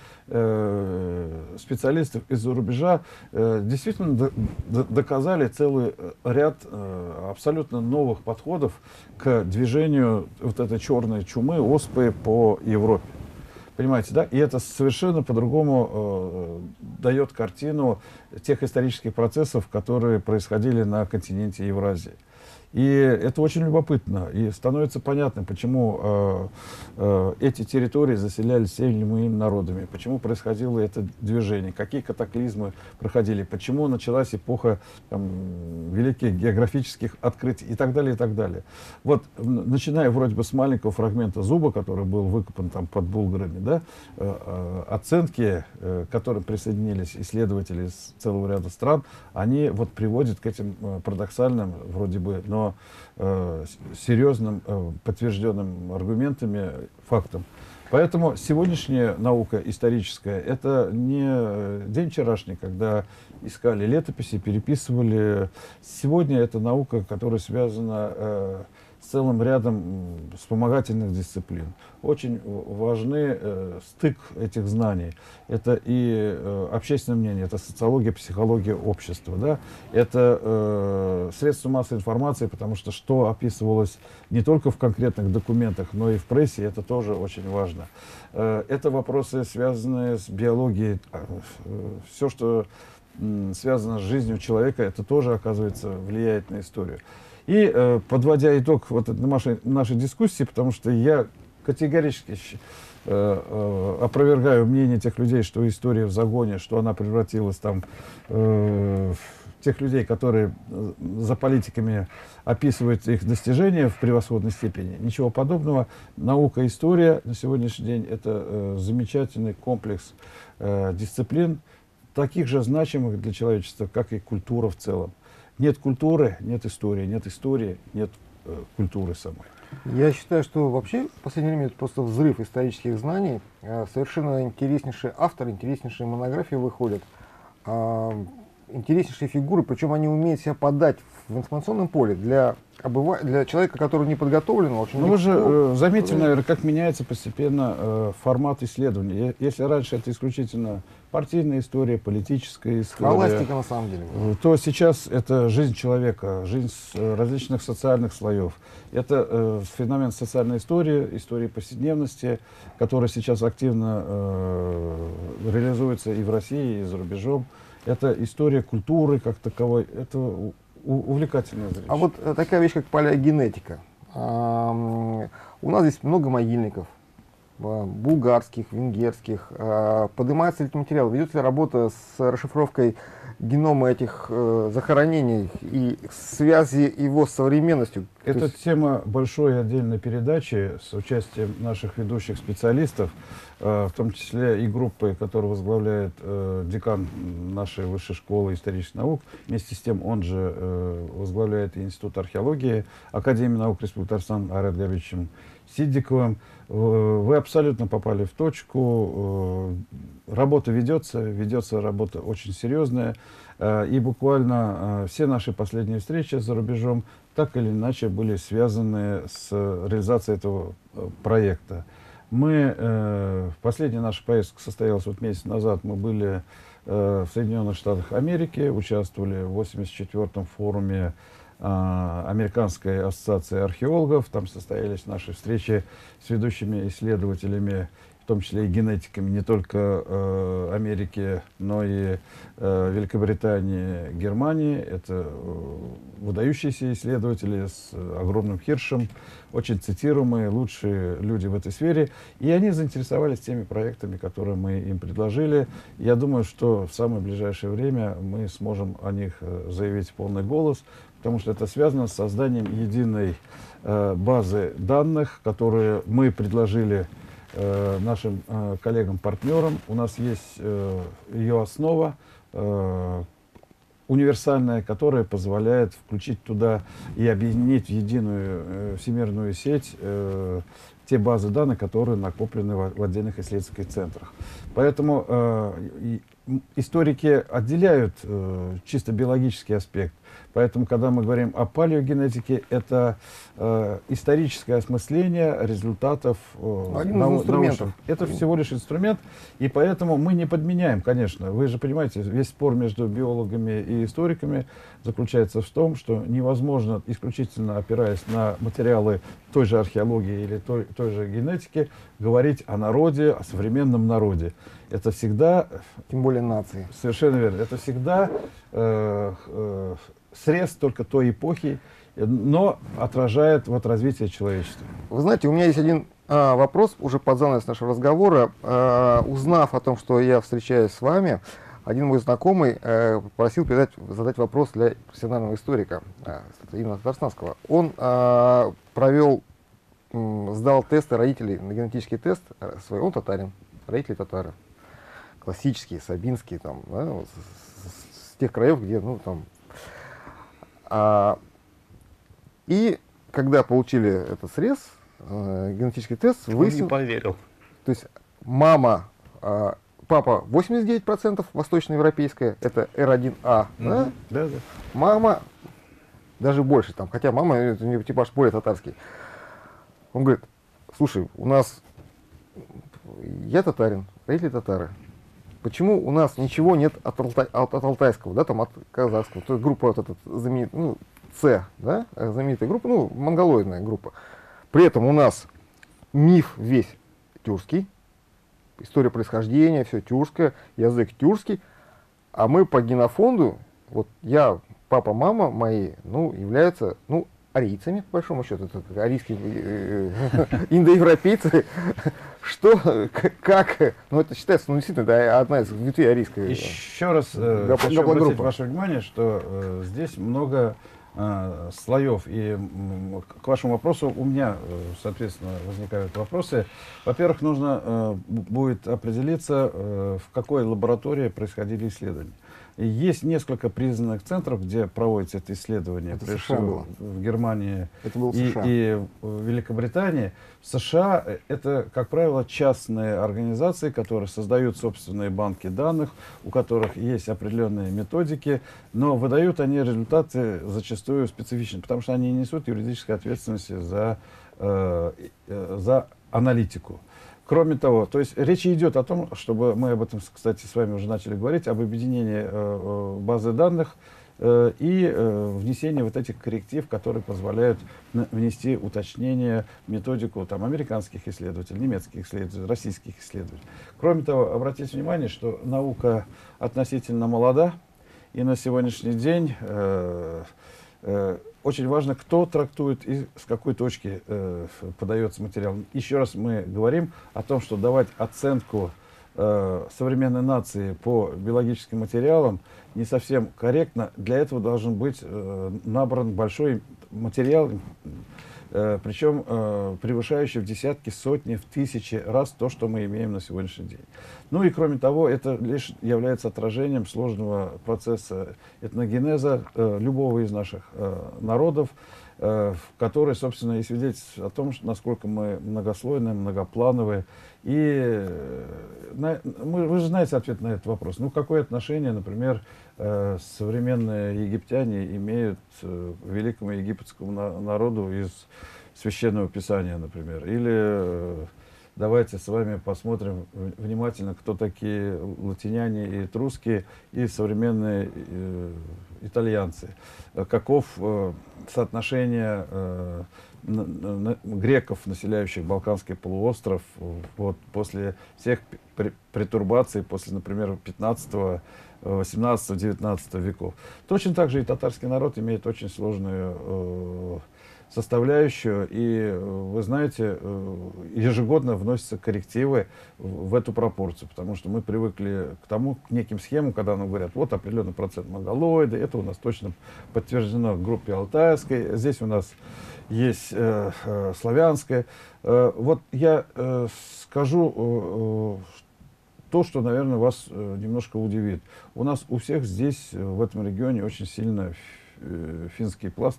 э, специалистов из-за рубежа, э, действительно до, до, доказали целый ряд э, абсолютно новых подходов к движению вот этой черной чумы, оспы по Европе. Понимаете, да? И это совершенно по-другому э, дает картину тех исторических процессов, которые происходили на континенте Евразии. И это очень любопытно, и становится понятно, почему э, э, эти территории заселялись теми или иными народами, почему происходило это движение, какие катаклизмы проходили, почему началась эпоха там, великих географических открытий и так далее, и так далее. Вот, начиная вроде бы с маленького фрагмента зуба, который был выкопан там под Булгарами, да, э, э, оценки, э, к которым присоединились исследователи из целого ряда стран, они вот приводят к этим э, парадоксальным, вроде бы, но Э, серьезным, э, подтвержденным аргументами, фактом. Поэтому сегодняшняя наука историческая — это не день вчерашний, когда искали летописи, переписывали. Сегодня это наука, которая связана э, с целым рядом вспомогательных дисциплин. Очень важны э, стык этих знаний. Это и э, общественное мнение, это социология, психология общества. Да? Это э, средства массовой информации, потому что что описывалось не только в конкретных документах, но и в прессе, это тоже очень важно. Э, это вопросы, связанные с биологией. Э, все, что э, связано с жизнью человека, это тоже, оказывается, влияет на историю. И э, подводя итог вот нашей, нашей дискуссии, потому что я категорически э, э, опровергаю мнение тех людей, что история в загоне, что она превратилась там э, в тех людей, которые за политиками описывают их достижения в превосходной степени. Ничего подобного. Наука и история на сегодняшний день — это э, замечательный комплекс э, дисциплин, таких же значимых для человечества, как и культура в целом. Нет культуры, нет истории, нет истории, нет э, культуры самой. Я считаю, что вообще в последнее время это просто взрыв исторических знаний. Э, совершенно интереснейшие авторы, интереснейшие монографии выходят, э, интереснейшие фигуры, причем они умеют себя подать в информационном поле для, обыва... для человека, который не подготовлен. Очень ну, вы же э, заметили, который... наверное, как меняется постепенно э, формат исследования. Если раньше это исключительно партийная история, политическая история, схоластика на самом деле, то сейчас это жизнь человека, жизнь различных социальных слоев. Это э, феномен социальной истории, истории повседневности, которая сейчас активно э, реализуется и в России, и за рубежом. Это история культуры как таковой. Это у- увлекательное зрелище. А вот э, такая вещь, как палеогенетика. Ам, У нас здесь много могильников, а, булгарских, венгерских. А, Поднимается ли этот материал? Ведется ли работа с расшифровкой генома этих э, захоронений и связи его с современностью? То Это есть- тема большой отдельной передачи с участием наших ведущих специалистов, э, в том числе и группы, которую возглавляет э, декан нашей высшей школы исторических наук. Вместе с тем он же э, возглавляет и Институт археологии Академии наук Республики Татарстан Айрат Габичем Сиддиковым. Э, Вы абсолютно попали в точку. Э, Работа ведется, ведется работа очень серьезная. Э, И буквально э, все наши последние встречи за рубежом так или иначе были связаны с реализацией этого э, проекта. Мы, э, последняя наша поездка состоялась вот месяц назад, мы были э, в Соединенных Штатах Америки, участвовали в восемьдесят четвёртом форуме э, Американской ассоциации археологов. Там состоялись наши встречи с ведущими исследователями, в том числе и генетиками не только э, Америки, но и э, Великобритании, Германии. Это э, выдающиеся исследователи с э, огромным хиршем, очень цитируемые, лучшие люди в этой сфере. И они заинтересовались теми проектами, которые мы им предложили. Я думаю, что в самое ближайшее время мы сможем о них э, заявить в полный голос, потому что это связано с созданием единой э, базы данных, которые мы предложили э, нашим э, коллегам-партнерам. У нас есть э, ее основа, э, универсальная, которая позволяет включить туда и объединить в единую э, всемирную сеть э, те базы данных, которые накоплены в, в отдельных исследовательских центрах. Поэтому э, и, историки отделяют э, чисто биологический аспект. Поэтому, когда мы говорим о палеогенетике, это э, историческое осмысление результатов э, Один из нау- инструментов. научных. Это всего лишь инструмент, и поэтому мы не подменяем, конечно. Вы же понимаете, весь спор между биологами и историками заключается в том, что невозможно, исключительно опираясь на материалы той же археологии или той, той же генетики, говорить о народе, о современном народе. Это всегда, Тем более нации. совершенно верно, это всегда э, э, срез только той эпохи, но отражает вот развитие человечества. Вы знаете, у меня есть один а, вопрос, уже под занавес нашего разговора. А, узнав о том, что я встречаюсь с вами, один мой знакомый э, попросил передать, задать вопрос для профессионального историка, а, именно татарстанского. Он а, провел, м, сдал тесты родителей, на генетический тест э, свой, он татарин, родители татары. Классические, сабинские, там, да, вот, с, с- с тех краев, где, ну, там. А, и когда получили этот срез, э, генетический тест, Он не выяснил, поверил. то есть мама, а, папа восемьдесят девять процентов восточноевропейская, это эр один а, да? Да, да. Мама даже больше, там, хотя мама, это у нее типаж более татарский. Он говорит, слушай, у нас, я татарин, родители татары. Почему у нас ничего нет от, алтай, от, от алтайского, да, там, от казахского, то есть группа вот эта знаменитая, ну, С, да, знаменитая группа, ну, монголоидная группа. При этом у нас миф весь тюркский, история происхождения, все тюркское, язык тюркский, а мы по генофонду, вот я, папа, мама мои, ну, являются, ну, арийцами, по большому счету, это арийские э, э, индоевропейцы. Что, к- как, ну это считается, ну действительно, это одна из ветвей арийской. Еще раз э, Гап- хочу гаплогруппа. обратить ваше внимание, что э, здесь много э, слоев. И м, к вашему вопросу у меня, э, соответственно, возникают вопросы. Во-первых, нужно э, б- будет определиться, э, в какой лаборатории происходили исследования. И есть несколько признанных центров, где проводится это исследование. Это Прежде США всего было. в Германии Это был и, США. и в Великобритании. В США э, это, как правило, частные организации, которые создают собственные банки данных, у которых есть определенные методики, но выдают они результаты зачастую специфичны, потому что они несут юридической ответственности за, э, э, за аналитику. Кроме того, то есть речь идет о том, чтобы мы об этом, кстати, с вами уже начали говорить, об объединении э, э, базы данных э, и э, внесении вот этих корректив, которые позволяют на- внести уточнение в методику там, американских исследователей, немецких исследователей, российских исследователей. Кроме того, обратите внимание, что наука относительно молода, И на сегодняшний день э, э, очень важно, кто трактует и с какой точки э, подается материал. Еще раз мы говорим о том, что давать оценку э, современной нации по биологическим материалам не совсем корректно. Для этого должен быть э, набран большой материал, э, причем э, превышающий в десятки, сотни, в тысячи раз то, что мы имеем на сегодняшний день. Ну и кроме того, это лишь является отражением сложного процесса этногенеза э, любого из наших э, народов, э, который, собственно, и свидетельствует о том, что, насколько мы многослойные, многоплановые. И э, на, мы, вы же знаете ответ на этот вопрос. Ну, какое отношение, например, э, современные египтяне имеют э, к великому египетскому на, народу из Священного Писания, например? Или... Э, Давайте с вами посмотрим внимательно, кто такие латиняне и этрусские, и современные э, итальянцы. Каков э, соотношение э, на, на, греков, населяющих Балканский полуостров, вот, после всех претурбаций, после, например, пятнадцатого, восемнадцатого, девятнадцатого веков. Точно так же и татарский народ имеет очень сложную э, составляющую, и, вы знаете, ежегодно вносятся коррективы в эту пропорцию, потому что мы привыкли к тому, к неким схемам, когда нам говорят, вот определенный процент монголоиды, это у нас точно подтверждено в группе алтайской, здесь у нас есть э, э, славянская. Э, вот я э, скажу э, то, что, наверное, вас э, немножко удивит. У нас у всех здесь, в этом регионе, очень сильно э, финский пласт.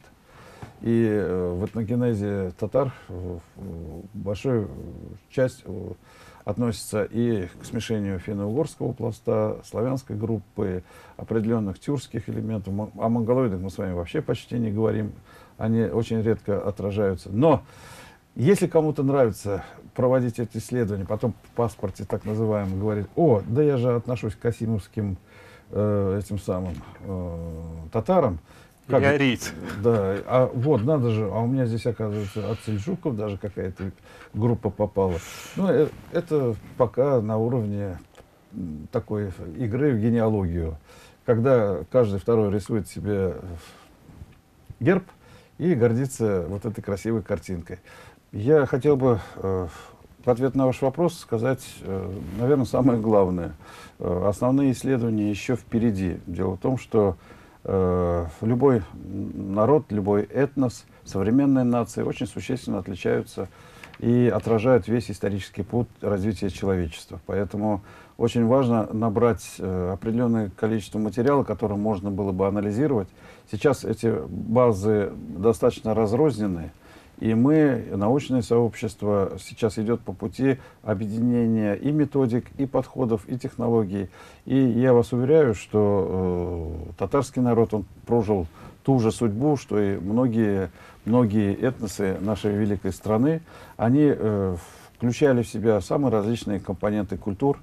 И э, в этногенезе татар э, большая часть э, относится и к смешению финно-угорского пласта, славянской группы, определенных тюркских элементов. О монголоидах мы с вами вообще почти не говорим, они очень редко отражаются. Но если кому-то нравится проводить эти исследования, потом в паспорте так называемом говорит, о, да я же отношусь к касимовским э, этим самым э, татарам, Как? Арийц. Да, а вот, надо же, а у меня здесь, оказывается, от сельджуков даже какая-то группа попала. Ну, э, это пока на уровне такой игры в генеалогию, когда каждый второй рисует себе герб и гордится вот этой красивой картинкой. Я хотел бы э, в ответ на ваш вопрос сказать, э, наверное, самое главное. Э, основные исследования еще впереди. Дело в том, что любой народ, любой этнос, современные нации очень существенно отличаются и отражают весь исторический путь развития человечества. Поэтому очень важно набрать определенное количество материала, которое можно было бы анализировать. Сейчас эти базы достаточно разрознены, и мы, научное сообщество, сейчас идет по пути объединения и методик, и подходов, и технологий. И я вас уверяю, что э, татарский народ, он прожил ту же судьбу, что и многие, многие этносы нашей великой страны. Они э, включали в себя самые различные компоненты культур.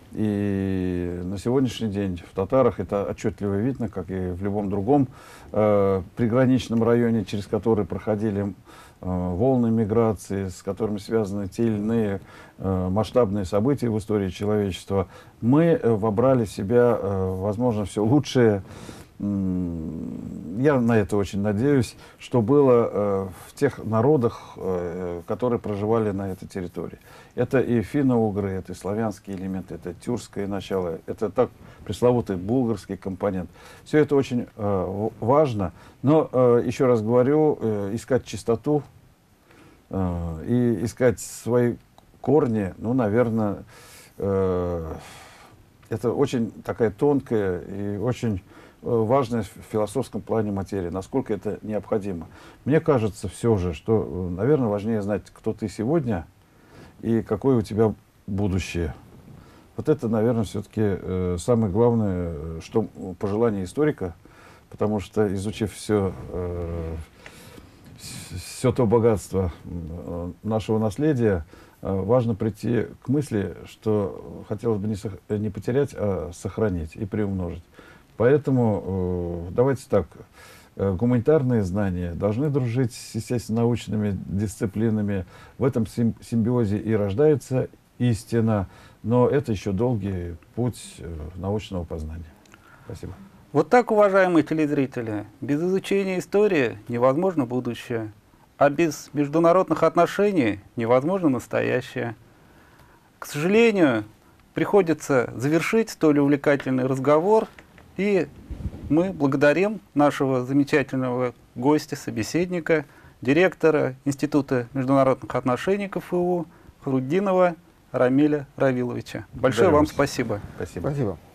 И на сегодняшний день в татарах это отчетливо видно, как и в любом другом э, приграничном районе, через который проходили волны миграции, с которыми связаны те или иные э, масштабные события в истории человечества, мы э, вобрали в себя, э, возможно, все лучшее. Я на это очень надеюсь, что было э, в тех народах, э, которые проживали на этой территории. Это и финно-угры, это и славянские элементы, это тюркское начало, это так пресловутый булгарский компонент. Все это очень э, важно, но, э, еще раз говорю, э, искать чистоту э, и искать свои корни, ну, наверное, э, это очень такая тонкая и очень важная в философском плане материя, насколько это необходимо. Мне кажется все же, что, наверное, важнее знать, кто ты сегодня и какое у тебя будущее. Вот это, наверное, все-таки э, самое главное, что пожелание историка, потому что, изучив все, э, все то богатство нашего наследия, э, важно прийти к мысли, что хотелось бы не, сох- не потерять, а сохранить и приумножить. Поэтому э, давайте так, э, гуманитарные знания должны дружить с естественно-научными дисциплинами. В этом сим- симбиозе и рождается истина, но это еще долгий путь э, научного познания. Спасибо. Вот так, уважаемые телезрители, без изучения истории невозможно будущее, а без международных отношений невозможно настоящее. К сожалению, приходится завершить столь увлекательный разговор, и мы благодарим нашего замечательного гостя, собеседника, директора Института международных отношений КФУ Харутдинова Рамиля Равиловича. Большое Благодарю вам вас. спасибо. Спасибо. Спасибо.